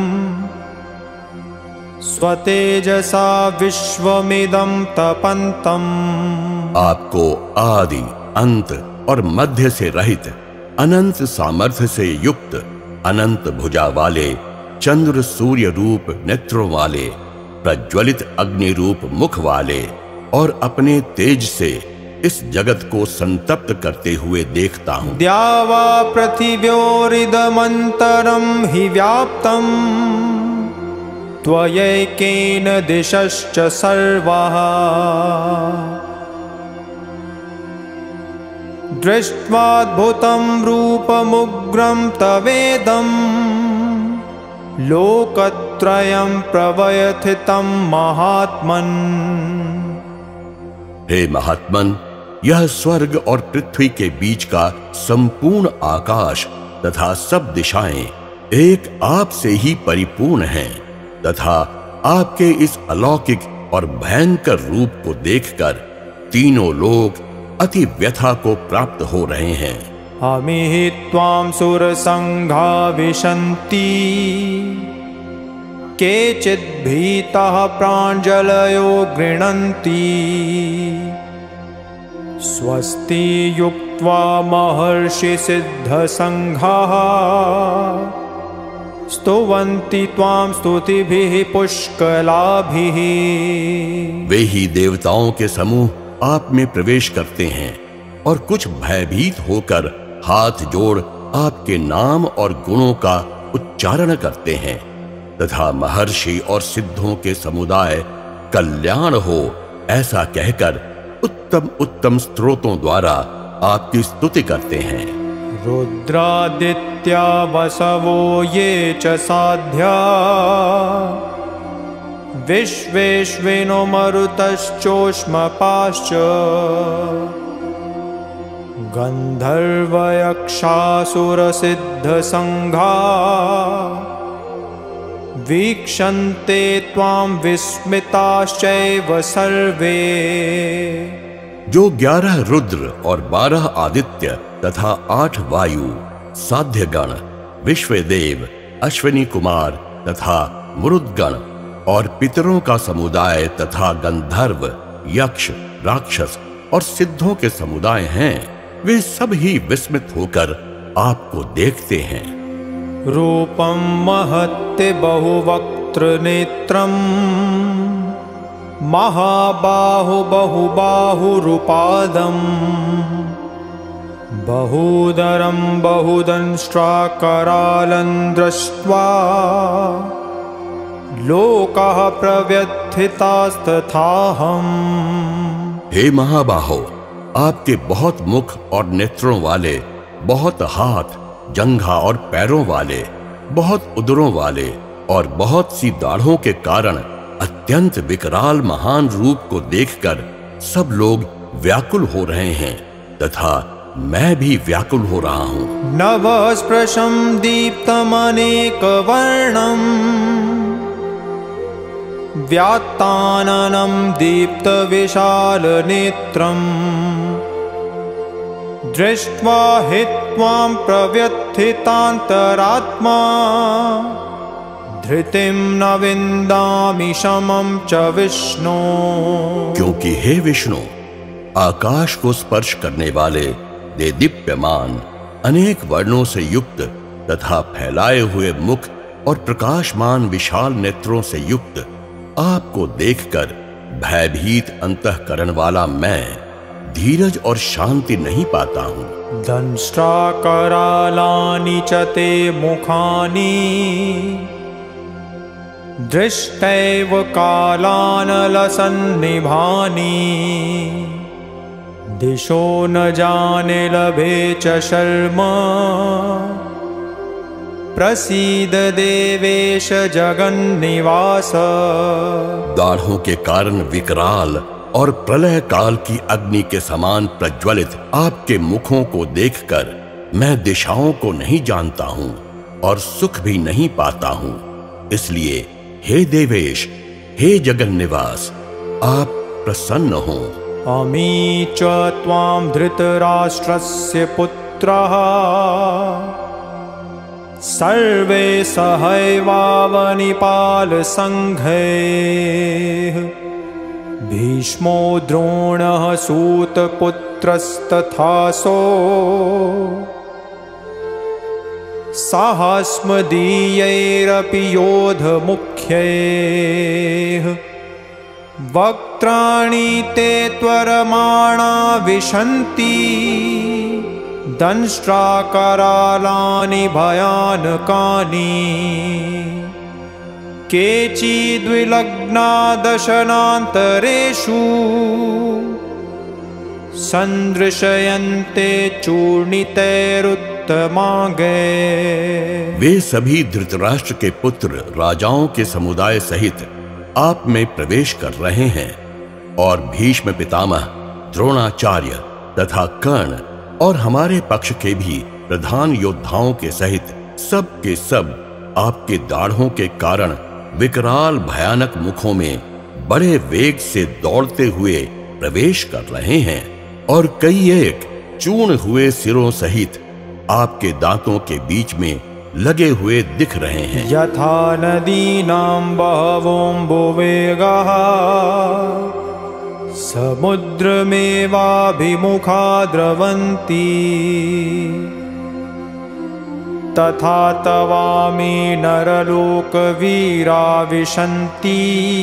स्वतेजसा विश्वमिदं तपन्तम्। आपको आदि, अंत और मध्य से रहित, अनंत सामर्थ्य से युक्त, अनंत भुजा वाले, चंद्र सूर्य रूप नेत्रों वाले, प्रज्वलित अग्नि रूप मुख वाले और अपने तेज से इस जगत को संतप्त करते हुए देखता हूँ। द्यावा पृथिव्योरिदमन्तरं हि व्याप्तम् त्वयैकेन दिशश्च सर्वाः दृष्ट्वाद्भुतं रूपमुग्रं तवेदं लोकत्रयं प्रवयथितं महात्मन्। हे महात्मन, यह स्वर्ग और पृथ्वी के बीच का संपूर्ण आकाश तथा सब दिशाएं एक आप से ही परिपूर्ण हैं तथा आपके इस अलौकिक और भयंकर रूप को देखकर तीनों लोग अति व्यथा को प्राप्त हो रहे हैं। अमिहि त्वां सुरसंघा विशन्ति केचिद् भीताः प्राञ्जलयो गृह्णन्ति स्वस्ति युक्त्वा महर्षि सिद्धसंघाः स्तुवन्ति त्वां स्तुतिभिः पुष्कलाभिः। वे ही देवताओं के समूह आप में प्रवेश करते हैं और कुछ भयभीत होकर हाथ जोड़ आपके नाम और गुणों का उच्चारण करते हैं तथा महर्षि और सिद्धों के समुदाय कल्याण हो ऐसा कहकर उत्तम उत्तम स्तोत्रों द्वारा आपकी स्तुति करते हैं। रुद्रादित्या वसवो ये च साध्या विश्वेश्विनो मरुतश्चोष्मपाश्च गन्धर्वयक्षासुरसिद्धसङ्घा वीक्षन्ते त्वां विस्मिताश्चैव सर्वे। जो ग्यारह रुद्र और बारह आदित्य तथा आठ वायु, साध्यगण, विश्वदेव, अश्विनी कुमार तथा मरुद्गण और पितरों का समुदाय तथा गंधर्व, यक्ष, राक्षस और सिद्धों के समुदाय हैं, वे सब ही विस्मित होकर आपको देखते हैं। रूपं महत्ते बहुवक्त्र नेत्रम् महाबाहु बहुबाहुरुपादम् बहुदरं बहुदंष्ट्राकरालं दृष्ट्वा लोकाः प्रव्यथितास्तथाहम्। हे महाबाहो, आपके बहुत मुख और नेत्रों वाले, बहुत हाथ, जंघा और पैरों वाले, बहुत उदरों वाले और बहुत सी दाढ़ों के कारण अत्यंत विकराल महान रूप को देखकर सब लोग व्याकुल हो रहे हैं तथा मैं भी व्याकुल हो रहा हूँ। नवस्पृशं दीप्तमनेकवर्णं व्यात्ताननं दीप्तविशालनेत्रम् दृष्ट्वा हि त्वां प्रव्यथितान्तरात्मा धृतिं न विन्दामि शमं च विष्णु। क्योंकि हे विष्णु, आकाश को स्पर्श करने वाले दे दीप्यमान अनेक वर्णों से युक्त तथा फैलाए हुए मुख और प्रकाशमान विशाल नेत्रों से युक्त आपको देखकर भयभीत अंतःकरण वाला मैं धीरज और शांति नहीं पाता हूँ। दंष्ट्राकरालानि च ते मुखानि दृष्टैव कालानलसन्निभानि दिशो न जाने लभे च शर्मा प्रसीद देवेश जगन्निवास। दाढ़ों के कारण विकराल और प्रलय काल की अग्नि के समान प्रज्वलित आपके मुखों को देखकर मैं दिशाओं को नहीं जानता हूँ और सुख भी नहीं पाता हूँ। इसलिए हे देवेश, हे जगन्निवास, आप प्रसन्न हो। अमी च त्वां धृतराष्ट्रस्य पुत्रः सर्वे सहैवावनिपालसङ्घैः भीष्मो द्रोणः सूतपुत्रस्तथासो साहस्मदीयैरपि योधमुख्यैः वक्त्राणि ते त्वरमाणा विशन्ति दंष्ट्राकरालानि भयानकानि केचिद्विलग्ना दशनान्तरेषु सन्दृशयन्ते चूर्णितैरुत्तमाङ्गे। वे सभी धृतराष्ट्र के पुत्र राजाओं के समुदाय सहित आप में प्रवेश कर रहे हैं और भीष्म पितामह, द्रोणाचार्य तथा कर्ण और हमारे पक्ष के भी प्रधान योद्धाओं के सहित सब के सब आपके दाढ़ों के कारण विकराल भयानक मुखों में बड़े वेग से दौड़ते हुए प्रवेश कर रहे हैं और कई एक चूर्ण हुए सिरों सहित आपके दांतों के बीच में लगे हुए दिख रहे हैं। यथा नदीनां बहवोऽम्बुवेगाः समुद्रमेवाभिमुखा द्रवन्ति तथा तवामि नरलोकवीरा विशन्ति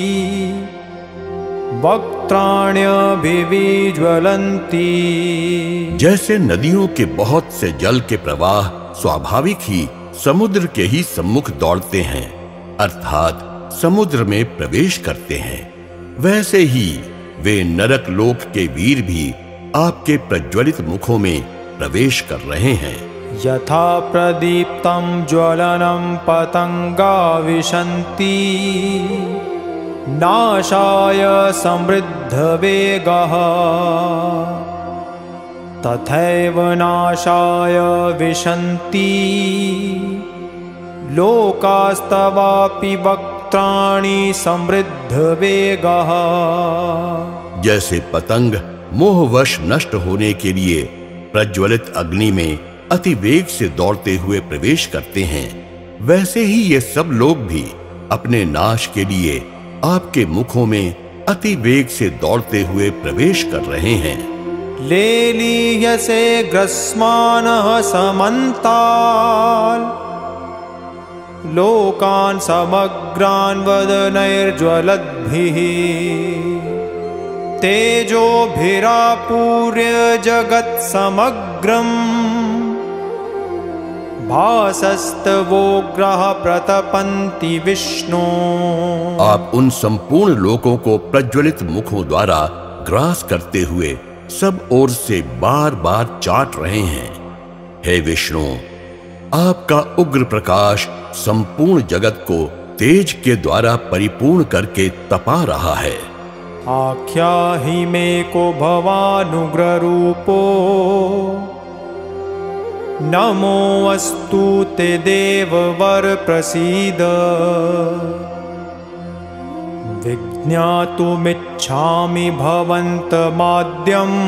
वक्त्राण्यभिविज्वलन्ति। जैसे नदियों के बहुत से जल के प्रवाह स्वाभाविक ही समुद्र के ही सम्मुख दौड़ते हैं अर्थात समुद्र में प्रवेश करते हैं, वैसे ही वे नरक लोक के वीर भी आपके प्रज्वलित मुखों में प्रवेश कर रहे हैं। यथा प्रदीप्तं ज्वलनं पतंगा विशन्ति नाशाय समृद्धवेगः तथैव नाशाय विशन्ति लोकास्तवापि वक्त्राणि समृद्धवेगः। जैसे पतंग मोहवश नष्ट होने के लिए प्रज्वलित अग्नि में अति वेग से दौड़ते हुए प्रवेश करते हैं, वैसे ही ये सब लोग भी अपने नाश के लिए आपके मुखों में अति वेग से दौड़ते हुए प्रवेश कर रहे हैं। लेलीयसे ग्रस्मानः समन्ताल् लोकान् समग्रान् वदनैर्ज्वलद्भिः तेजोभिरापूर्य जगत् समग्रम् भासस्तवोग्रः प्रतपन्ति विष्णु। आप उन संपूर्ण लोकों को प्रज्वलित मुखों द्वारा ग्रास करते हुए सब ओर से बार बार चाट रहे हैं। हे विष्णु, आपका उग्र प्रकाश संपूर्ण जगत को तेज के द्वारा परिपूर्ण करके तपा रहा है। आख्याहि मे को भवानुग्र रूपो नमोऽस्तु ते देववर प्रसीद। विज्ञातुमिच्छामि भवन्तमाद्यम्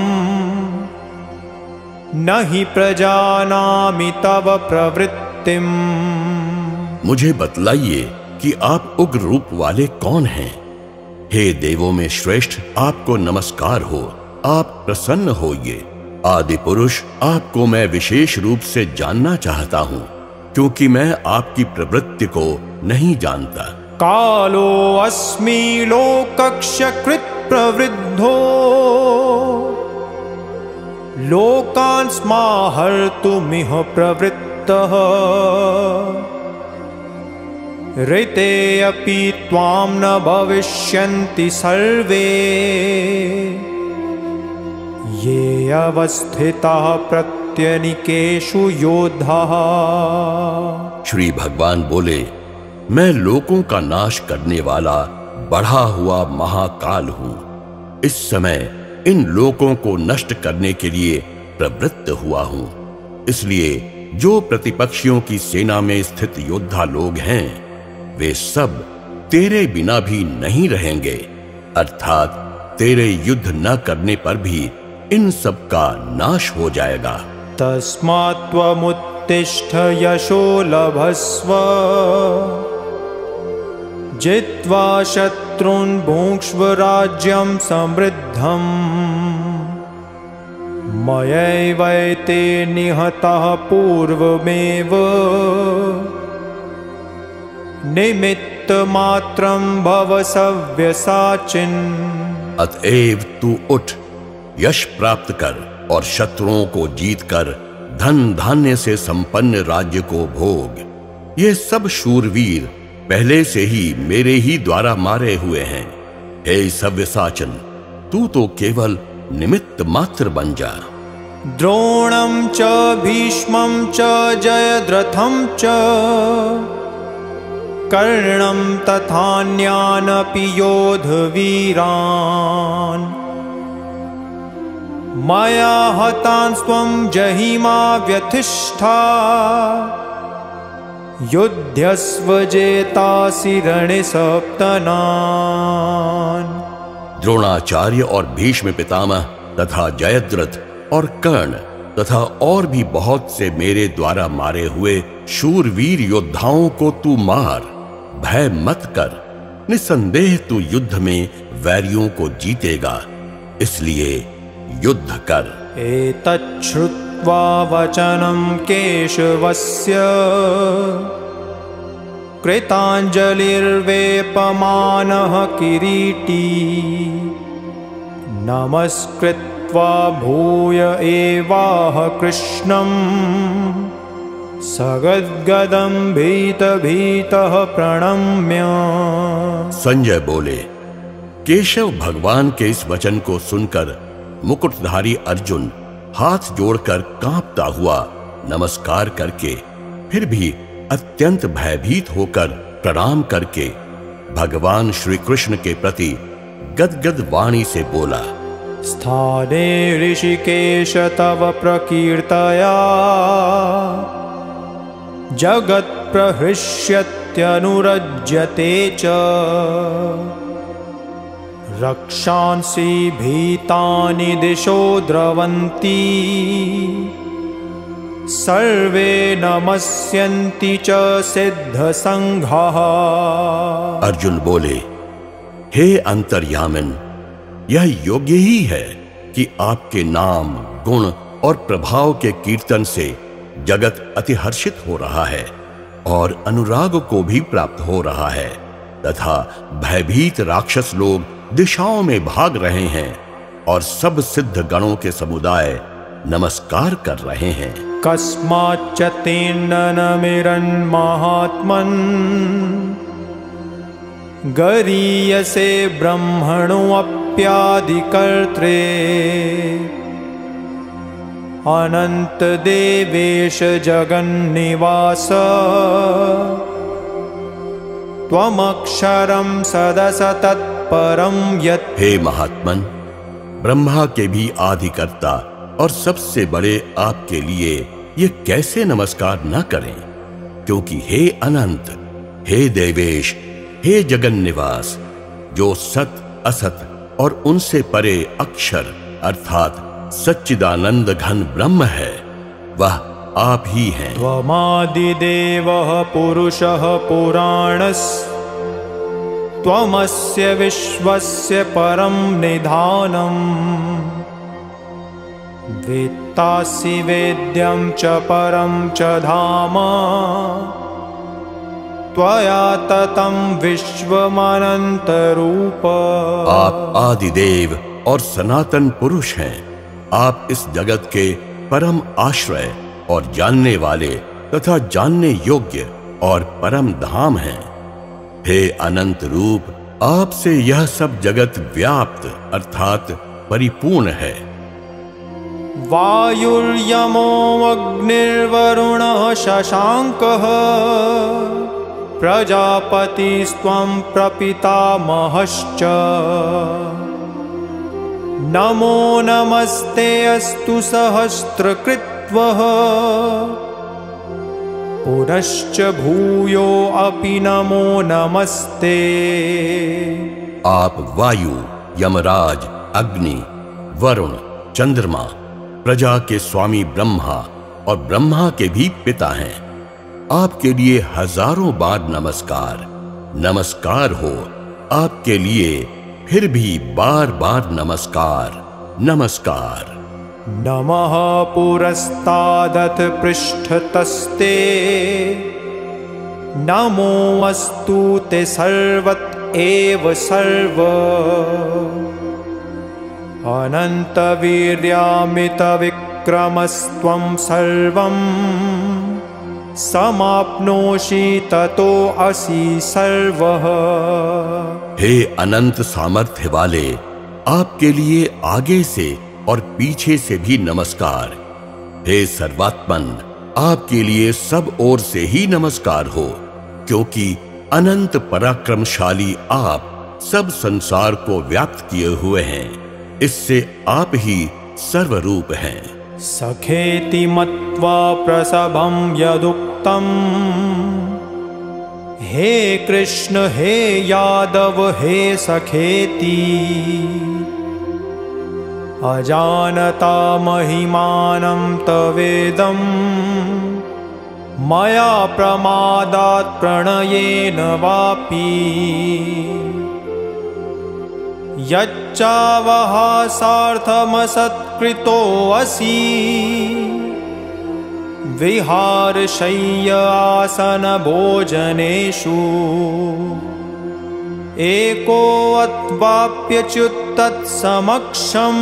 न हि प्रजानामि तव प्रवृत्तिम्। मुझे बतलाइए कि आप उग्र रूप वाले कौन हैं। हे देवों में श्रेष्ठ, आपको नमस्कार हो, आप प्रसन्न होइए। आदि पुरुष, आपको मैं विशेष रूप से जानना चाहता हूँ, क्योंकि मैं आपकी प्रवृत्ति को नहीं जानता। कालो अस्मि लोकक्ष्य कृत प्रवृद्धो लोकान् स्माहर्तुमिह प्रवृत्तः ऋते अपि त्वां न भविष्यन्ति सर्वे ये अवस्थिताः प्रत्यनीकेषु योद्धाः। श्री भगवान बोले, मैं लोकों का नाश करने वाला बढ़ा हुआ महाकाल हूँ। इस समय इन लोकों को नष्ट करने के लिए प्रवृत्त हुआ हूँ। इसलिए जो प्रतिपक्षियों की सेना में स्थित योद्धा लोग हैं, वे सब तेरे बिना भी नहीं रहेंगे, अर्थात तेरे युद्ध न करने पर भी इन सब का नाश हो जाएगा। तस्मात् त्वमुत्तिष्ठ यशो लभस्व जित्वा शत्रून् भुङ्क्ष्व राज्यं समृद्धम्। मयैवैते निहताः पूर्वमेव निमित्तमात्रं भव सव्यसाचिन्। अतएव तू उठ, यश प्राप्त कर और शत्रुओं को जीतकर धन धान्य से संपन्न राज्य को भोग। ये सब शूरवीर पहले से ही मेरे ही द्वारा मारे हुए हैं। हे सव्यसाचन, तू तो केवल निमित्त मात्र बन जा। द्रोणं च भीष्मं च जयद्रथं च कर्णं तथान्यानपि योधवीरान् मया हतांस्त्वं जहिमा व्यथिष्ठा युध्यस्व जेतासि रणे सप्तनान्। द्रोणाचार्य और भीष्म पितामह तथा जयद्रथ और कर्ण तथा और भी बहुत से मेरे द्वारा मारे हुए शूरवीर योद्धाओं को तू मार। भय मत कर, निसंदेह तू युद्ध में वैरियों को जीतेगा, इसलिए युद्ध कर। एतच्छ्रुत्वा वचनं केशवस्य कृताञ्जलिर्वेपमानः किरीटी नमस्कृत्वा भूय एवाह कृष्णं सगद्गदं भीत भीतः प्रणम्य। संजय बोले, केशव भगवान के इस वचन को सुनकर मुकुटधारी अर्जुन हाथ जोड़कर कांपता हुआ नमस्कार करके, फिर भी अत्यंत भयभीत होकर प्रणाम करके भगवान श्री कृष्ण के प्रति गदगद वाणी से बोला, स्थाने ऋषिकेश तव प्रकीर्तया जगत् प्रहृष्यत्यनुरज्यते च रक्षांसि भीतानि दिशो द्रवन्ति सर्वे नमस्यन्ति च सिद्धसंघः। अर्जुन बोले, हे अंतर्यामिन, यह योग्य ही है कि आपके नाम, गुण और प्रभाव के कीर्तन से जगत अतिहर्षित हो रहा है और अनुराग को भी प्राप्त हो रहा है तथा भयभीत राक्षस लोग दिशाओं में भाग रहे हैं और सब सिद्ध गणों के समुदाय नमस्कार कर रहे हैं। कस्माच्च तेन नमिरन् महात्मन् गरीयसे ब्रह्मणोऽप्यादिकर्त्रे अनंत देवेश जगन्निवास त्वमक्षरं सदसतत्परं यत्। हे महात्मन, ब्रह्मा के भी आदिकर्ता और सबसे बड़े आपके लिए ये कैसे नमस्कार न करें, क्योंकि हे अनंत, हे देवेश, हे जगन्निवास, जो सत असत और उनसे परे अक्षर अर्थात सच्चिदानंद घन ब्रह्म है, वह आप ही हैं। त्वमादिदेवः पुरुषः पुराणस् त्वमस्य विश्वस्य परं निधानम् वेत्तासि वेद्यं च परं च धाम त्वया ततं विश्वमनन्तरूप। आप आदिदेव और सनातन पुरुष हैं। आप इस जगत के परम आश्रय और जानने वाले तथा जानने योग्य और परम धाम हैं। हे अनंत रूप, आपसे यह सब जगत व्याप्त अर्थात परिपूर्ण है। वायुर्यमो अग्निर्वरुणः शशांकः प्रजापतिस्त्वं प्रपितामहश्च नमो नमस्ते अस्तु सहस्रकृत्वः पुनश्च भूयो अपि नमो नमस्ते। आप वायु, यमराज, अग्नि, वरुण, चंद्रमा, प्रजा के स्वामी ब्रह्मा और ब्रह्मा के भी पिता हैं। आपके लिए हजारों बार नमस्कार नमस्कार हो। आपके लिए फिर भी बार बार नमस्कार नमस्कार। नमः पुरस्तादथ पृष्ठतस्ते नमो अस्तु ते सर्वत एव सर्व अनंत वीर्यामित विक्रमस्त्वं सर्वं समाप्नोषि ततो असि सर्वः। हे अनंत सामर्थ्य वाले, आपके लिए आगे से और पीछे से भी नमस्कार। हे सर्वात्मन, आपके लिए सब ओर से ही नमस्कार हो, क्योंकि अनंत पराक्रमशाली आप सब संसार को व्याप्त किए हुए हैं। इससे आप ही सर्वरूप हैं। सखेति मत्वा प्रसभं यदुक्तं हे कृष्ण हे यादव हे सखेति अजानता महिमानं तवेदं मया प्रमादात् प्रणयेन वापि यच्चावहासार्थमसत्कृतोऽसि विहारशय्य आसन भोजनेषु एकोऽत्वाप्यच्युत तत्समक्षम्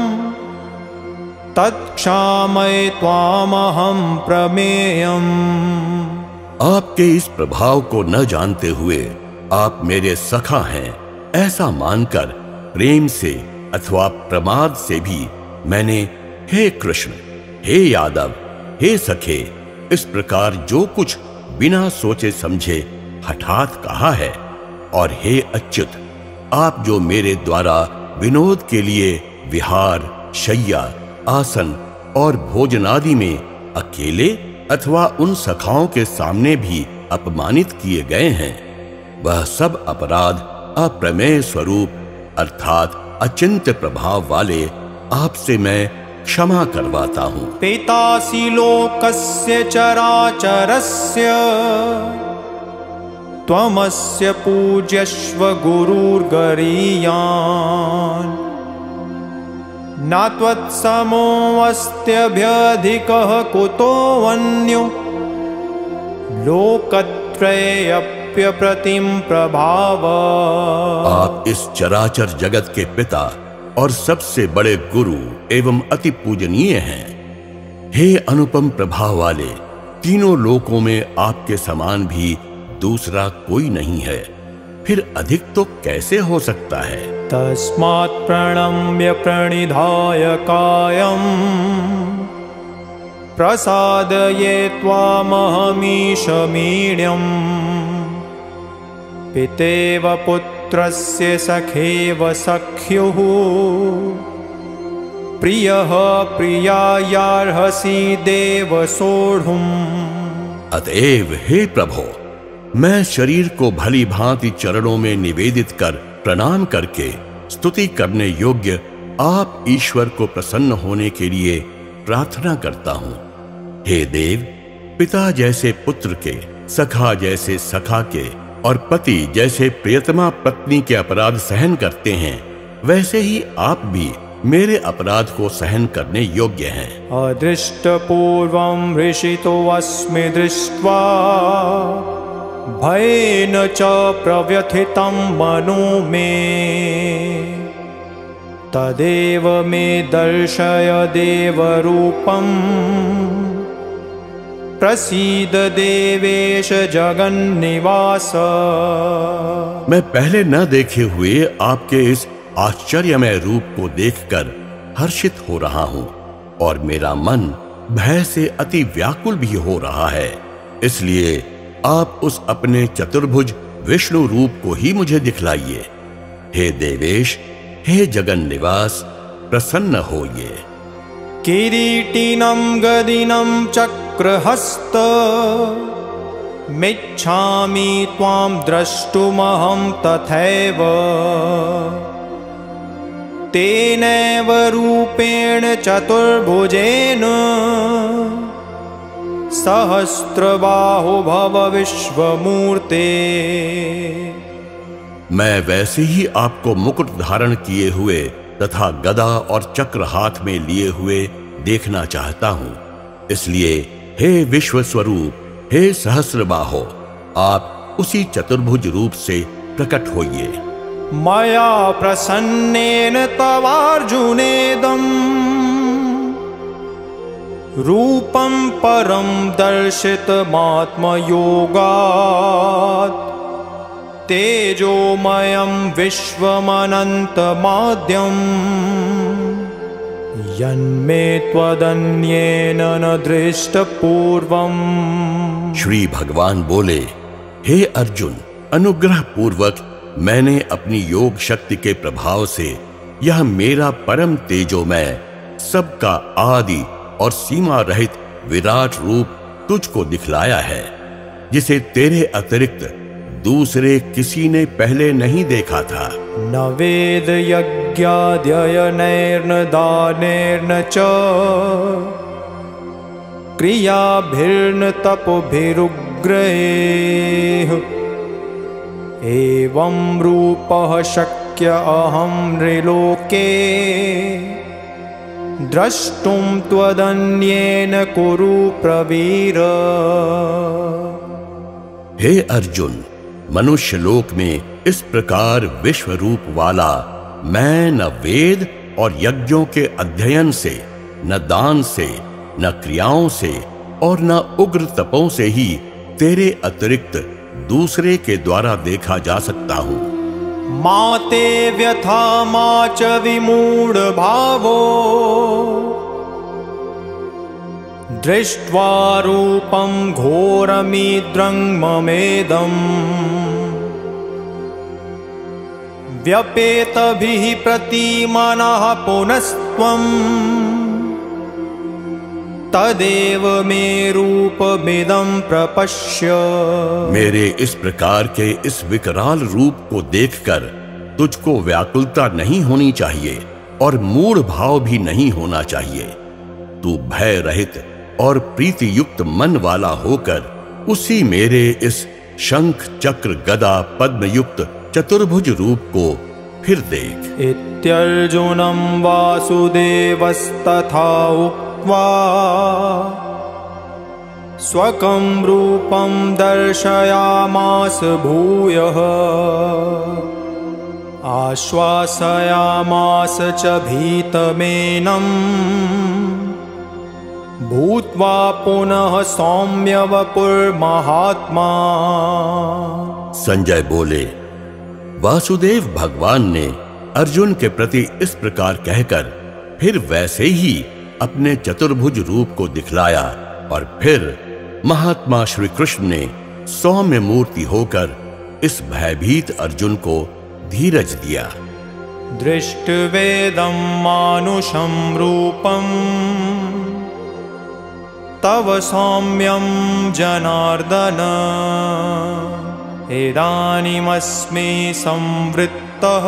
तत्क्षामये त्वामहं प्रमेयम्। आपके इस प्रभाव को न जानते हुए आप मेरे सखा हैं, ऐसा मानकर प्रेम से अथवा प्रमाद से भी मैंने हे कृष्ण, हे यादव, हे सखे इस प्रकार जो कुछ बिना सोचे समझे हठात कहा है, और हे अच्युत, आप जो मेरे द्वारा विनोद के लिए विहार, शय्या, आसन और भोजनादि में अकेले अथवा उन सखाओं के सामने भी अपमानित किए गए हैं, वह सब अपराध अप्रमेय स्वरूप अर्थात अचिंत्य प्रभाव वाले आपसे मैं क्षमा करवाता हूँ। पितासि लोकस्य चराचरस्य त्वमस्य पूज्यस्व गुरुर्गरीयान् न त्वत्समोऽस्त्यभ्यधिकः कुतोऽन्यो लोकत्रयेऽप्यप्रतिम प्रभाव। आप इस चराचर जगत के पिता और सबसे बड़े गुरु एवं अति पूजनीय हैं। हे अनुपम प्रभाव वाले, तीनों लोकों में आपके समान भी दूसरा कोई नहीं है, फिर अधिक तो कैसे हो सकता है। तस्मात् प्रणम्य प्रणिधाय कायं प्रसादये त्वामहमीशमीड्यम् पितेव पुत्रस्य सखेव सख्युः प्रियः प्रियायार्हसि देव सोढुम्। अतएव हे प्रभो, मैं शरीर को भली भांति चरणों में निवेदित कर प्रणाम करके स्तुति करने योग्य आप ईश्वर को प्रसन्न होने के लिए प्रार्थना करता हूँ। हे देव, पिता जैसे पुत्र के, सखा जैसे सखा के और पति जैसे प्रियतमा पत्नी के अपराध सहन करते हैं, वैसे ही आप भी मेरे अपराध को सहन करने योग्य हैं। अदृष्ट पूर्वं हृषितो अस्मि दृष्ट्वा भयेन च प्रव्यथितं मनो मे तदेव मे दर्शय देवरूपम् प्रसीद देवेश जगन्निवास। मैं पहले न देखे हुए आपके इस आश्चर्यमय रूप को देखकर हर्षित हो रहा हूँ और मेरा मन भय से अति व्याकुल भी हो रहा है। इसलिए आप उस अपने चतुर्भुज विष्णु रूप को ही मुझे दिखलाइए। हे देवेश, हे जगन्निवास, प्रसन्न होइए। किरीटिनं गदिनं चक्रहस्त मिच्छामि त्वां द्रष्टुमहं तथैव तेनैव रूपेण चतुर्भुजेन सहस्रबाहो भव विश्वमूर्ते। मैं वैसे ही आपको मुकुट धारण किए हुए तथा गदा और चक्र हाथ में लिए हुए देखना चाहता हूँ। इसलिए हे विश्व स्वरूप, हे सहस्रबाहो, आप उसी चतुर्भुज रूप से प्रकट होइए। मया प्रसन्नेन तवार्जुनेदं रूपं परं दर्शितमात्मयोगात् तेजोमयं विश्वमनन्तमाद्यम् यन्मे त्वदन्येन न दृष्टपूर्वम्। श्री भगवान बोले, हे अर्जुन, अनुग्रह पूर्वक मैंने अपनी योग शक्ति के प्रभाव से यह मेरा परम तेजोमय, सबका आदि और सीमा रहित विराट रूप तुझको दिखलाया है, जिसे तेरे अतिरिक्त दूसरे किसी ने पहले नहीं देखा था। न वेद यज्ञाध्ययनैर्न दानैर्न च क्रियाभिर्न तपोभिरुग्रैः एवं रूपः शक्य अहं नृलोके द्रष्टुं त्वदन्येन कुरु प्रवीर। हे अर्जुन, मनुष्य लोक में इस प्रकार विश्व रूप वाला मैं न वेद और यज्ञों के अध्ययन से, न दान से, न क्रियाओं से और न उग्र तपों से ही तेरे अतिरिक्त दूसरे के द्वारा देखा जा सकता हूँ। माते व्यथा मा च विमूढ़ भावो दृष्ट्वा रूपं घोरमीद्रं ममेदम् व्यपेतभिः प्रतिमानः पुनस्त्वं तदेव मे रूपमिदं प्रपश्य। मेरे इस प्रकार के इस विकराल रूप को देखकर तुझको व्याकुलता नहीं होनी चाहिए और मूढ़ भाव भी नहीं होना चाहिए। तू भय रहित और प्रीति युक्त मन वाला होकर उसी मेरे इस शंख चक्र गदा पद्म युक्त चतुर्भुज रूप को फिर देख। इत्यर्जुनं वासुदेवस्तथा उक्त्वा स्वकं रूपं दर्शयामास भूयः आश्वासयामास च भीतमेनं भूत्वा पुनः सौम्य वपुर्महात्मा। संजय बोले, वासुदेव भगवान ने अर्जुन के प्रति इस प्रकार कहकर फिर वैसे ही अपने चतुर्भुज रूप को दिखलाया और फिर महात्मा श्री कृष्ण ने सौम्य मूर्ति होकर इस भयभीत अर्जुन को धीरज दिया। दृष्टवेदं मानुषं रूपं तव सौम्यं जनार्दन इदानीमस्मि संवृत्तः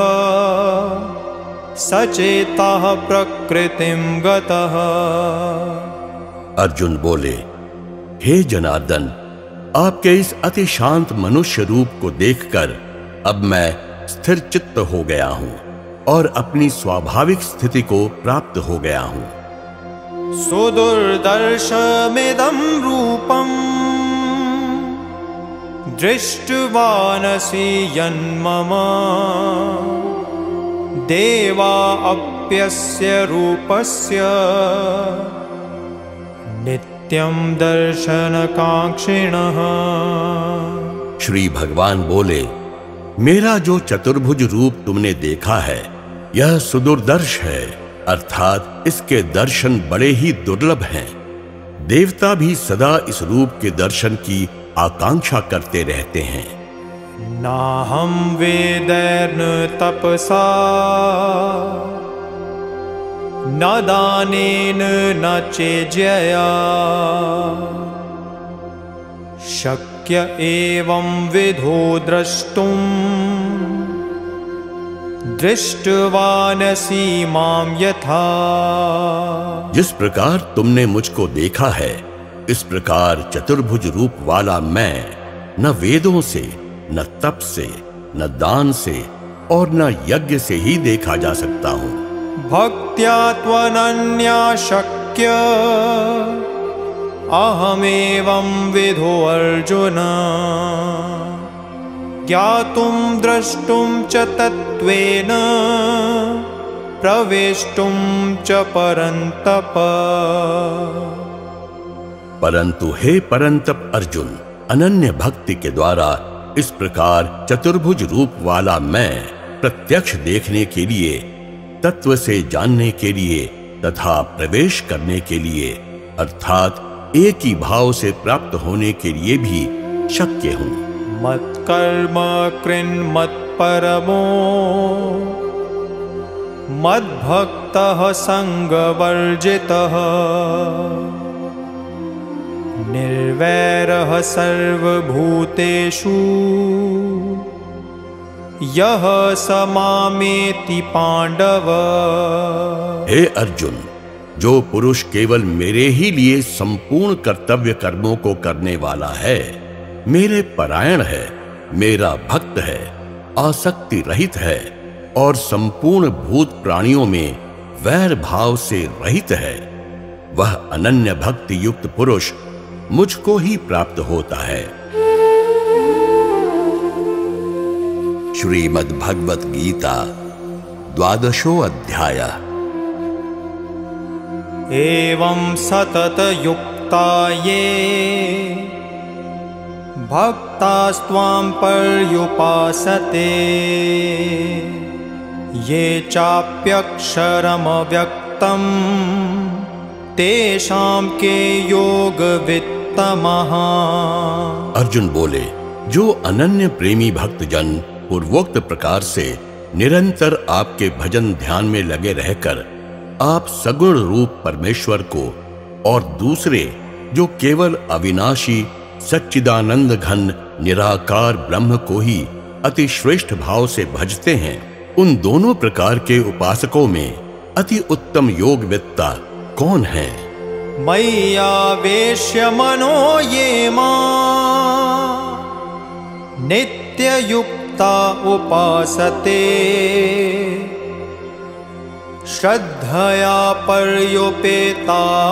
सचेतः प्रकृतिं गतः। अर्जुन बोले, हे जनार्दन, आपके इस अति शांत मनुष्य रूप को देखकर अब मैं स्थिर चित्त हो गया हूं और अपनी स्वाभाविक स्थिति को प्राप्त हो गया हूं। सुदुर्दर्शमिदं रूपं दृष्टवानसि यन्मम देवा अप्यस्य रूपस्य नित्यं दर्शनकांक्षिणः। श्री भगवान बोले, मेरा जो चतुर्भुज रूप तुमने देखा है यह सुदुर्दर्श है, अर्थात इसके दर्शन बड़े ही दुर्लभ हैं। देवता भी सदा इस रूप के दर्शन की आकांक्षा करते रहते हैं। नाहं वेदैर्न तपसा न दानेन न चेज्यया शक्य एवं विधो द्रष्टुं दृष्टवानसि मां यथा। जिस प्रकार तुमने मुझको देखा है इस प्रकार चतुर्भुज रूप वाला मैं न वेदों से, न तप से, न दान से और न यज्ञ से ही देखा जा सकता हूं। भक्त्या त्वनन्या शक्य अहमेवं विधो अर्जुन ज्ञातुं द्रष्टुं च तत्त्वेन प्रवेष्टुं च परन्तप। परंतु हे परंतप अर्जुन, अनन्य भक्ति के द्वारा इस प्रकार चतुर्भुज रूप वाला मैं प्रत्यक्ष देखने के लिए, तत्व से जानने के लिए तथा प्रवेश करने के लिए अर्थात एक ही भाव से प्राप्त होने के लिए भी शक्य हूं। मत्कर्म कृन्मत्परमो मद्भक्तः संगवर्जितः निर्वैरः सर्वभूतेषु यः स मामेति पांडव। हे अर्जुन, जो पुरुष केवल मेरे ही लिए संपूर्ण कर्तव्य कर्मों को करने वाला है, मेरे परायण है, मेरा भक्त है, आसक्ति रहित है और संपूर्ण भूत प्राणियों में वैर भाव से रहित है, वह अनन्य भक्ति युक्त पुरुष मुझको ही प्राप्त होता है। श्रीमद् भगवत गीता द्वादशो अध्याय। एवं सतत युक्ता ये भक्तास्त्वां पर्युपासते ये चाप्यक्षरमव्यक्तं तेषां के योगवित्तमः। अर्जुन बोले, जो अनन्य प्रेमी भक्तजन पूर्वोक्त प्रकार से निरंतर आपके भजन ध्यान में लगे रहकर आप सगुण रूप परमेश्वर को और दूसरे जो केवल अविनाशी सच्चिदानंद घन निराकार ब्रह्म को ही अति श्रेष्ठ भाव से भजते हैं, उन दोनों प्रकार के उपासकों में अति उत्तम योगवेत्ता कौन है? मय्यावेश्य मनो ये मां नित्ययुक्ता उपासते श्रद्धया पर्युपेतास्ते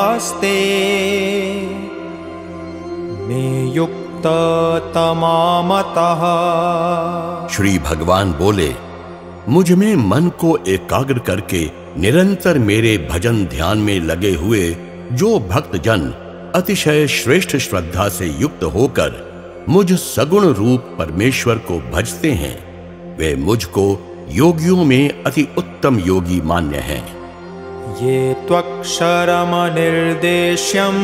मे युक्त तमामतः। श्री भगवान बोले, मुझ में मन को एकाग्र करके निरंतर मेरे भजन ध्यान में लगे हुए जो भक्तजन अतिशय श्रेष्ठ श्रद्धा से युक्त होकर मुझ सगुण रूप परमेश्वर को भजते हैं, वे मुझको योगियों में अति उत्तम योगी मान्य हैं। ये त्वक्षरम निर्देश्यम्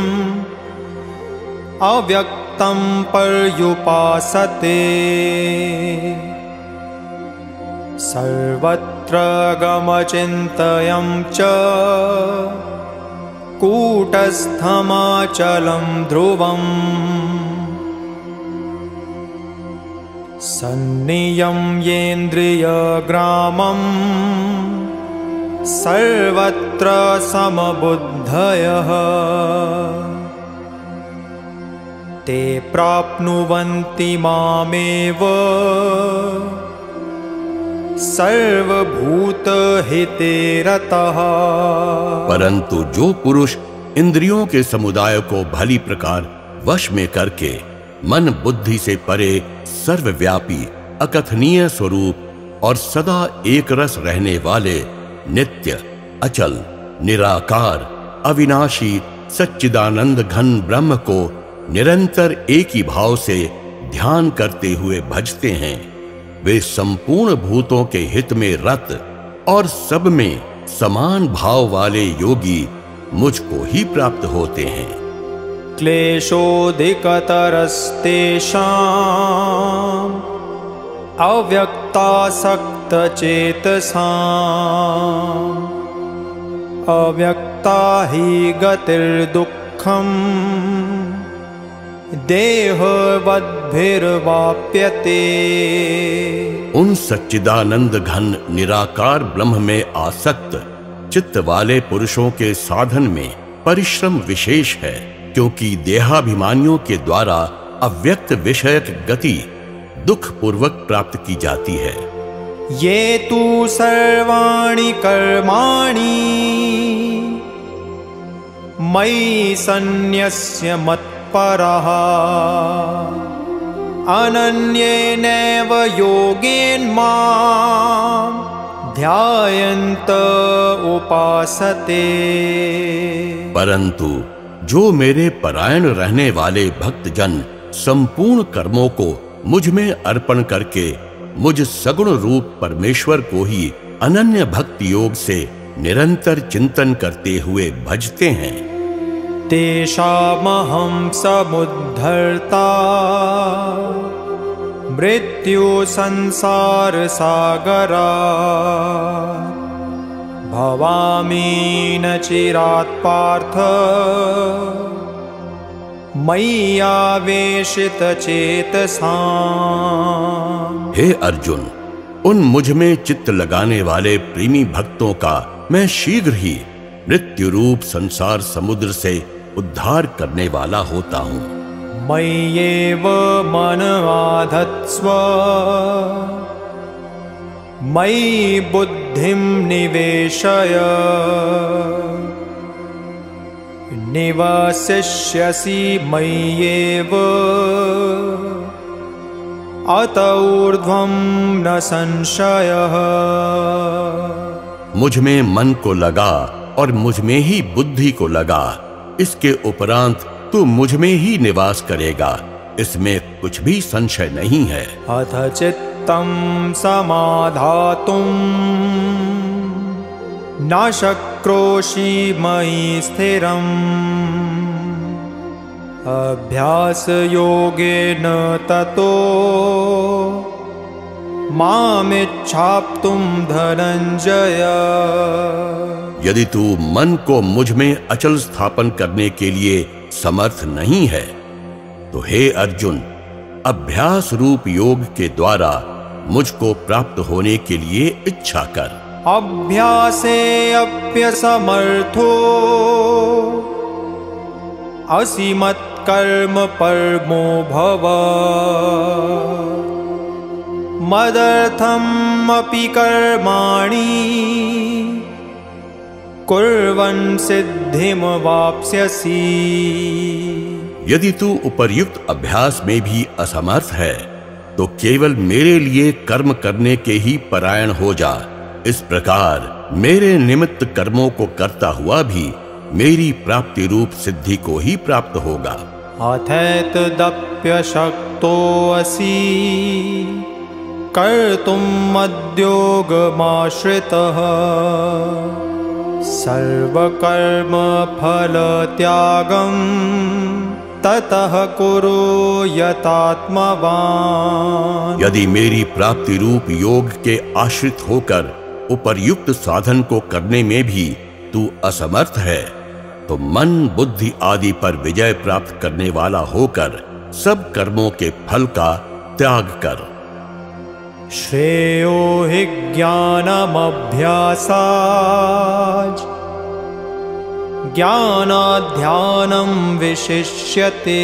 अव्यक्तं पर्युपासते सर्वत्र गमचिन्तयं च कूटस्थमाचलं ध्रुवम् सन्नियम्येन्द्रियग्रामं सर्वत्र समबुद्धयः ते प्राप्नुवन्ति मामेव सर्वभूतहिते रतः। परंतु जो पुरुष इंद्रियों के समुदाय को भली प्रकार वश में करके मन बुद्धि से परे सर्वव्यापी अकथनीय स्वरूप और सदा एक रस रहने वाले नित्य अचल निराकार अविनाशी सच्चिदानंद घन ब्रह्म को निरंतर एक ही भाव से ध्यान करते हुए भजते हैं, वे संपूर्ण भूतों के हित में रत और सब में समान भाव वाले योगी मुझको ही प्राप्त होते हैं। क्लेशोऽधिकतरस्तेषाम् अव्यक्तासक्तचेतसाम् अव्यक्ता हि गतिर्दुःखम् देहवद्भिर्वाप्यते। उन सच्चिदानंद घन निराकार ब्रह्म में आसक्त चित्त वाले पुरुषों के साधन में परिश्रम विशेष है, क्योंकि देहाभिमानियों के द्वारा अव्यक्त विषयक गति दुख पूर्वक प्राप्त की जाती है। ये तु सर्वाणि कर्माणि मयि सन्न्यस्य मत्परः अनन्येनैव योगेन मां ध्यायन्त उपासते। परंतु जो मेरे परायण रहने वाले भक्तजन संपूर्ण कर्मों को मुझ में अर्पण करके मुझ सगुण रूप परमेश्वर को ही अनन्य भक्ति योग से निरंतर चिंतन करते हुए भजते हैं, तेषामहं समुद्धर्ता मृत्यु संसार सागरात् भवामि न चिरात् पार्थ मय्यावेशितचेतसाम्। हे अर्जुन, उन मुझ में चित्त लगाने वाले प्रेमी भक्तों का मैं शीघ्र ही मृत्यु रूप संसार समुद्र से उद्धार करने वाला होता हूँ। मय्येव मन आधत्स्व मयि बुद्धिं निवेशय निवसिष्यसि मय्येव अत ऊर्ध्वं न संशयः। मुझ में मन को लगा और मुझ में ही बुद्धि को लगा, इसके उपरांत तू मुझ में ही निवास करेगा, इसमें कुछ भी संशय नहीं है। अथ चित्तं समाधातुं न शक्नोषि मयि स्थिरम् अभ्यास योगेन ततो मामिच्छाप्तुं धनंजय। यदि तू मन को मुझ में अचल स्थापन करने के लिए समर्थ नहीं है तो हे अर्जुन, अभ्यास रूप योग के द्वारा मुझको प्राप्त होने के लिए इच्छा कर। अभ्यासे अप्यसमर्थो असि मत्कर्म परमो भव। मदर्थम अपि कर्माणि कुर्वन् सिद्धिम वाप्स्यसि। यदि तू उपर्युक्त अभ्यास में भी असमर्थ है तो केवल मेरे लिए कर्म करने के ही परायण हो जा। इस प्रकार मेरे निमित्त कर्मों को करता हुआ भी मेरी प्राप्ति रूप सिद्धि को ही प्राप्त होगा। अथैतदप्यशक्तो असि कर्तुं मद्योगमाश्रितः। सर्वकर्म फल त्यागं ततः कुरु यतात्मवान्। यदि मेरी प्राप्ति रूप योग के आश्रित होकर उपर्युक्त साधन को करने में भी तू असमर्थ है तो मन बुद्धि आदि पर विजय प्राप्त करने वाला होकर सब कर्मों के फल का त्याग कर। श्रेयो हि ज्ञानमभ्यासात् ज्ञानाध्यानं विशिष्यते।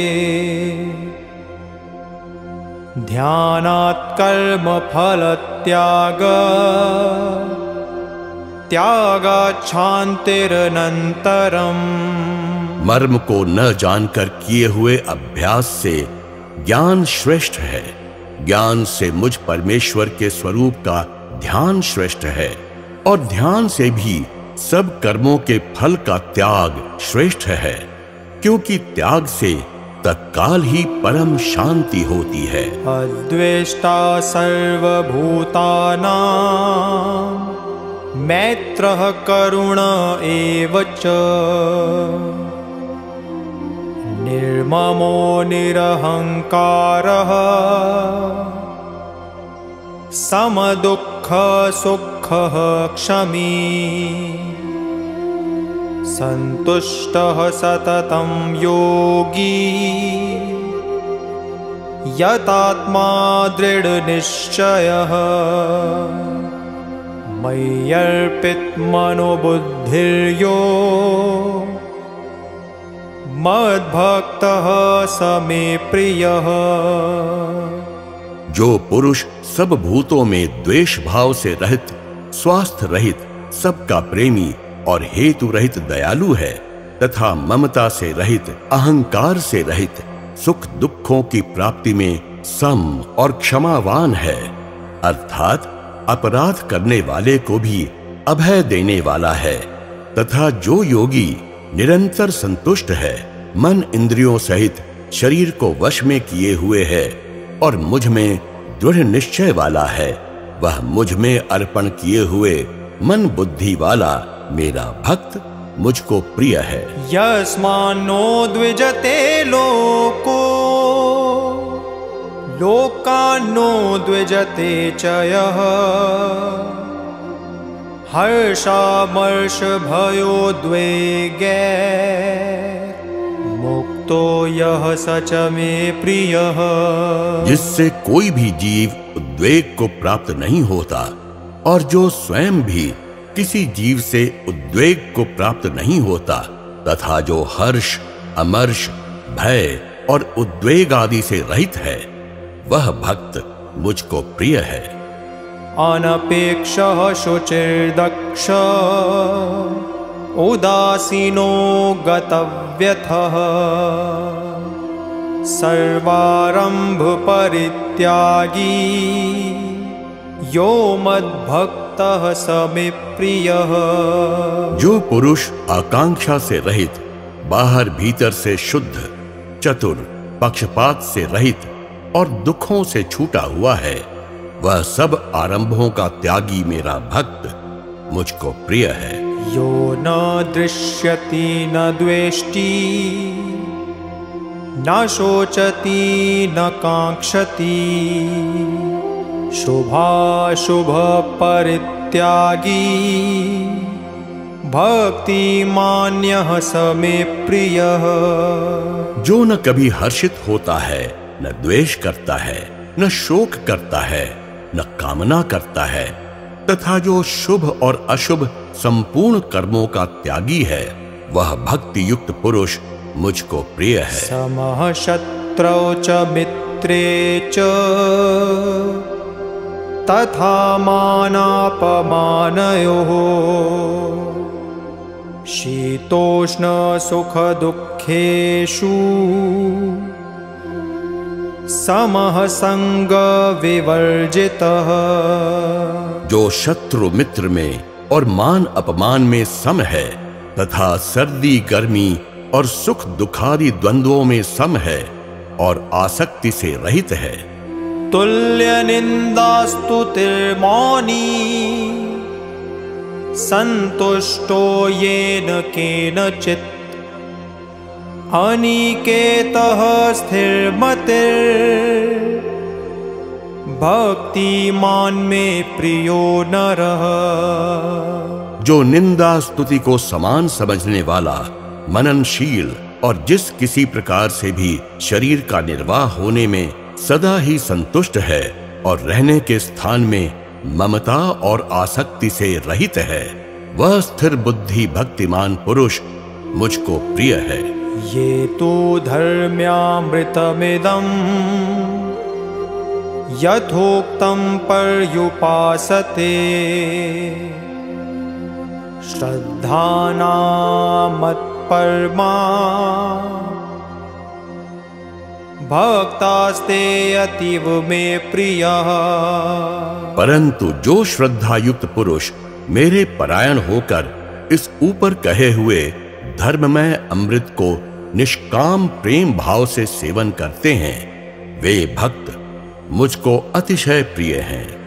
ध्यानात् कर्म फल त्याग त्यागात् शान्तिरनन्तरम्। मर्म को न जानकर किए हुए अभ्यास से ज्ञान श्रेष्ठ है। ज्ञान से मुझ परमेश्वर के स्वरूप का ध्यान श्रेष्ठ है और ध्यान से भी सब कर्मों के फल का त्याग श्रेष्ठ है, क्योंकि त्याग से तत्काल ही परम शांति होती है। अद्वेष्टा सर्वभूतानां मैत्रः करुण एव च। निर्ममो निरहंकारः समदुःख सुखः क्षमी। संतुष्टः सततं योगी यतात्मा दृढ़निश्चयः। मय्यर्पितमनोबुद्धिर्यो मद्भक्तः स मे प्रियः। जो पुरुष सब भूतों में द्वेष भाव से रहित, स्वास्थ्य रहित, सबका प्रेमी और हेतु रहित दयालु है तथा ममता से रहित, अहंकार से रहित, सुख दुखों की प्राप्ति में सम और क्षमावान है, अर्थात अपराध करने वाले को भी अभय देने वाला है, तथा जो योगी निरंतर संतुष्ट है, मन इंद्रियों सहित शरीर को वश में किए हुए है और मुझ में दृढ़ निश्चय वाला है, वह मुझ में अर्पण किए हुए मन बुद्धि वाला मेरा भक्त मुझको प्रिय है। यस्मान्नो द्विजते लोको लोकान्नो द्विजते च यः। हर्षामर्ष भयोद्वेगै मुक्तो यः स च मे प्रियः। जिससे कोई भी जीव उद्वेग को प्राप्त नहीं होता और जो स्वयं भी किसी जीव से उद्वेग को प्राप्त नहीं होता तथा जो हर्ष, अमर्ष, भय और उद्वेग आदि से रहित है, वह भक्त मुझको प्रिय है। अनपेक्षः शुचिर्दक्ष उदासीनो गतव्यथः। सर्वारंभ परित्यागी यो मद्भक्तः स मे प्रियः। जो पुरुष आकांक्षा से रहित, बाहर भीतर से शुद्ध, चतुर, पक्षपात से रहित और दुखों से छूटा हुआ है, वह सब आरंभों का त्यागी मेरा भक्त मुझको प्रिय है। यो न दृश्यति न द्वेष्टि न शोचति न कांक्षति शुभाशुभ परित्यागी भक्तिमान्यः स मे प्रियः। जो न कभी हर्षित होता है, न द्वेष करता है, न शोक करता है, न कामना करता है, तथा जो शुभ और अशुभ संपूर्ण कर्मों का त्यागी है, वह भक्ति युक्त पुरुष मुझको प्रिय है। समः शत्रौ च मित्रे च तथा मानापमानयोः शीतोष्ण सुख दुःखेषु समः संग विवर्जितः। जो शत्रु मित्र में और मान अपमान में सम है तथा सर्दी गर्मी और सुख दुखादि द्वंद्वों में सम है और आसक्ति से रहित है। तुल्य निंदास्तुतिर्मौनी संतुष्टो येन केनचित् अनिकेतः स्थिरमतिर् भक्तिमान में प्रियो नरः। जो निंदा स्तुति को समान समझने वाला, मननशील और जिस किसी प्रकार से भी शरीर का निर्वाह होने में सदा ही संतुष्ट है और रहने के स्थान में ममता और आसक्ति से रहित है, वह स्थिर बुद्धि भक्तिमान पुरुष मुझको प्रिय है। ये तो धर्म्यामृतमिदं यथोक्तं पर्युपासते श्रद्धाना मत्परमा भक्तास्ते अतीव में प्रियः। परंतु जो श्रद्धा युक्त पुरुष मेरे परायण होकर इस ऊपर कहे हुए धर्ममय अमृत को निष्काम प्रेम भाव से सेवन करते हैं, वे भक्त मुझको अतिशय प्रिय हैं।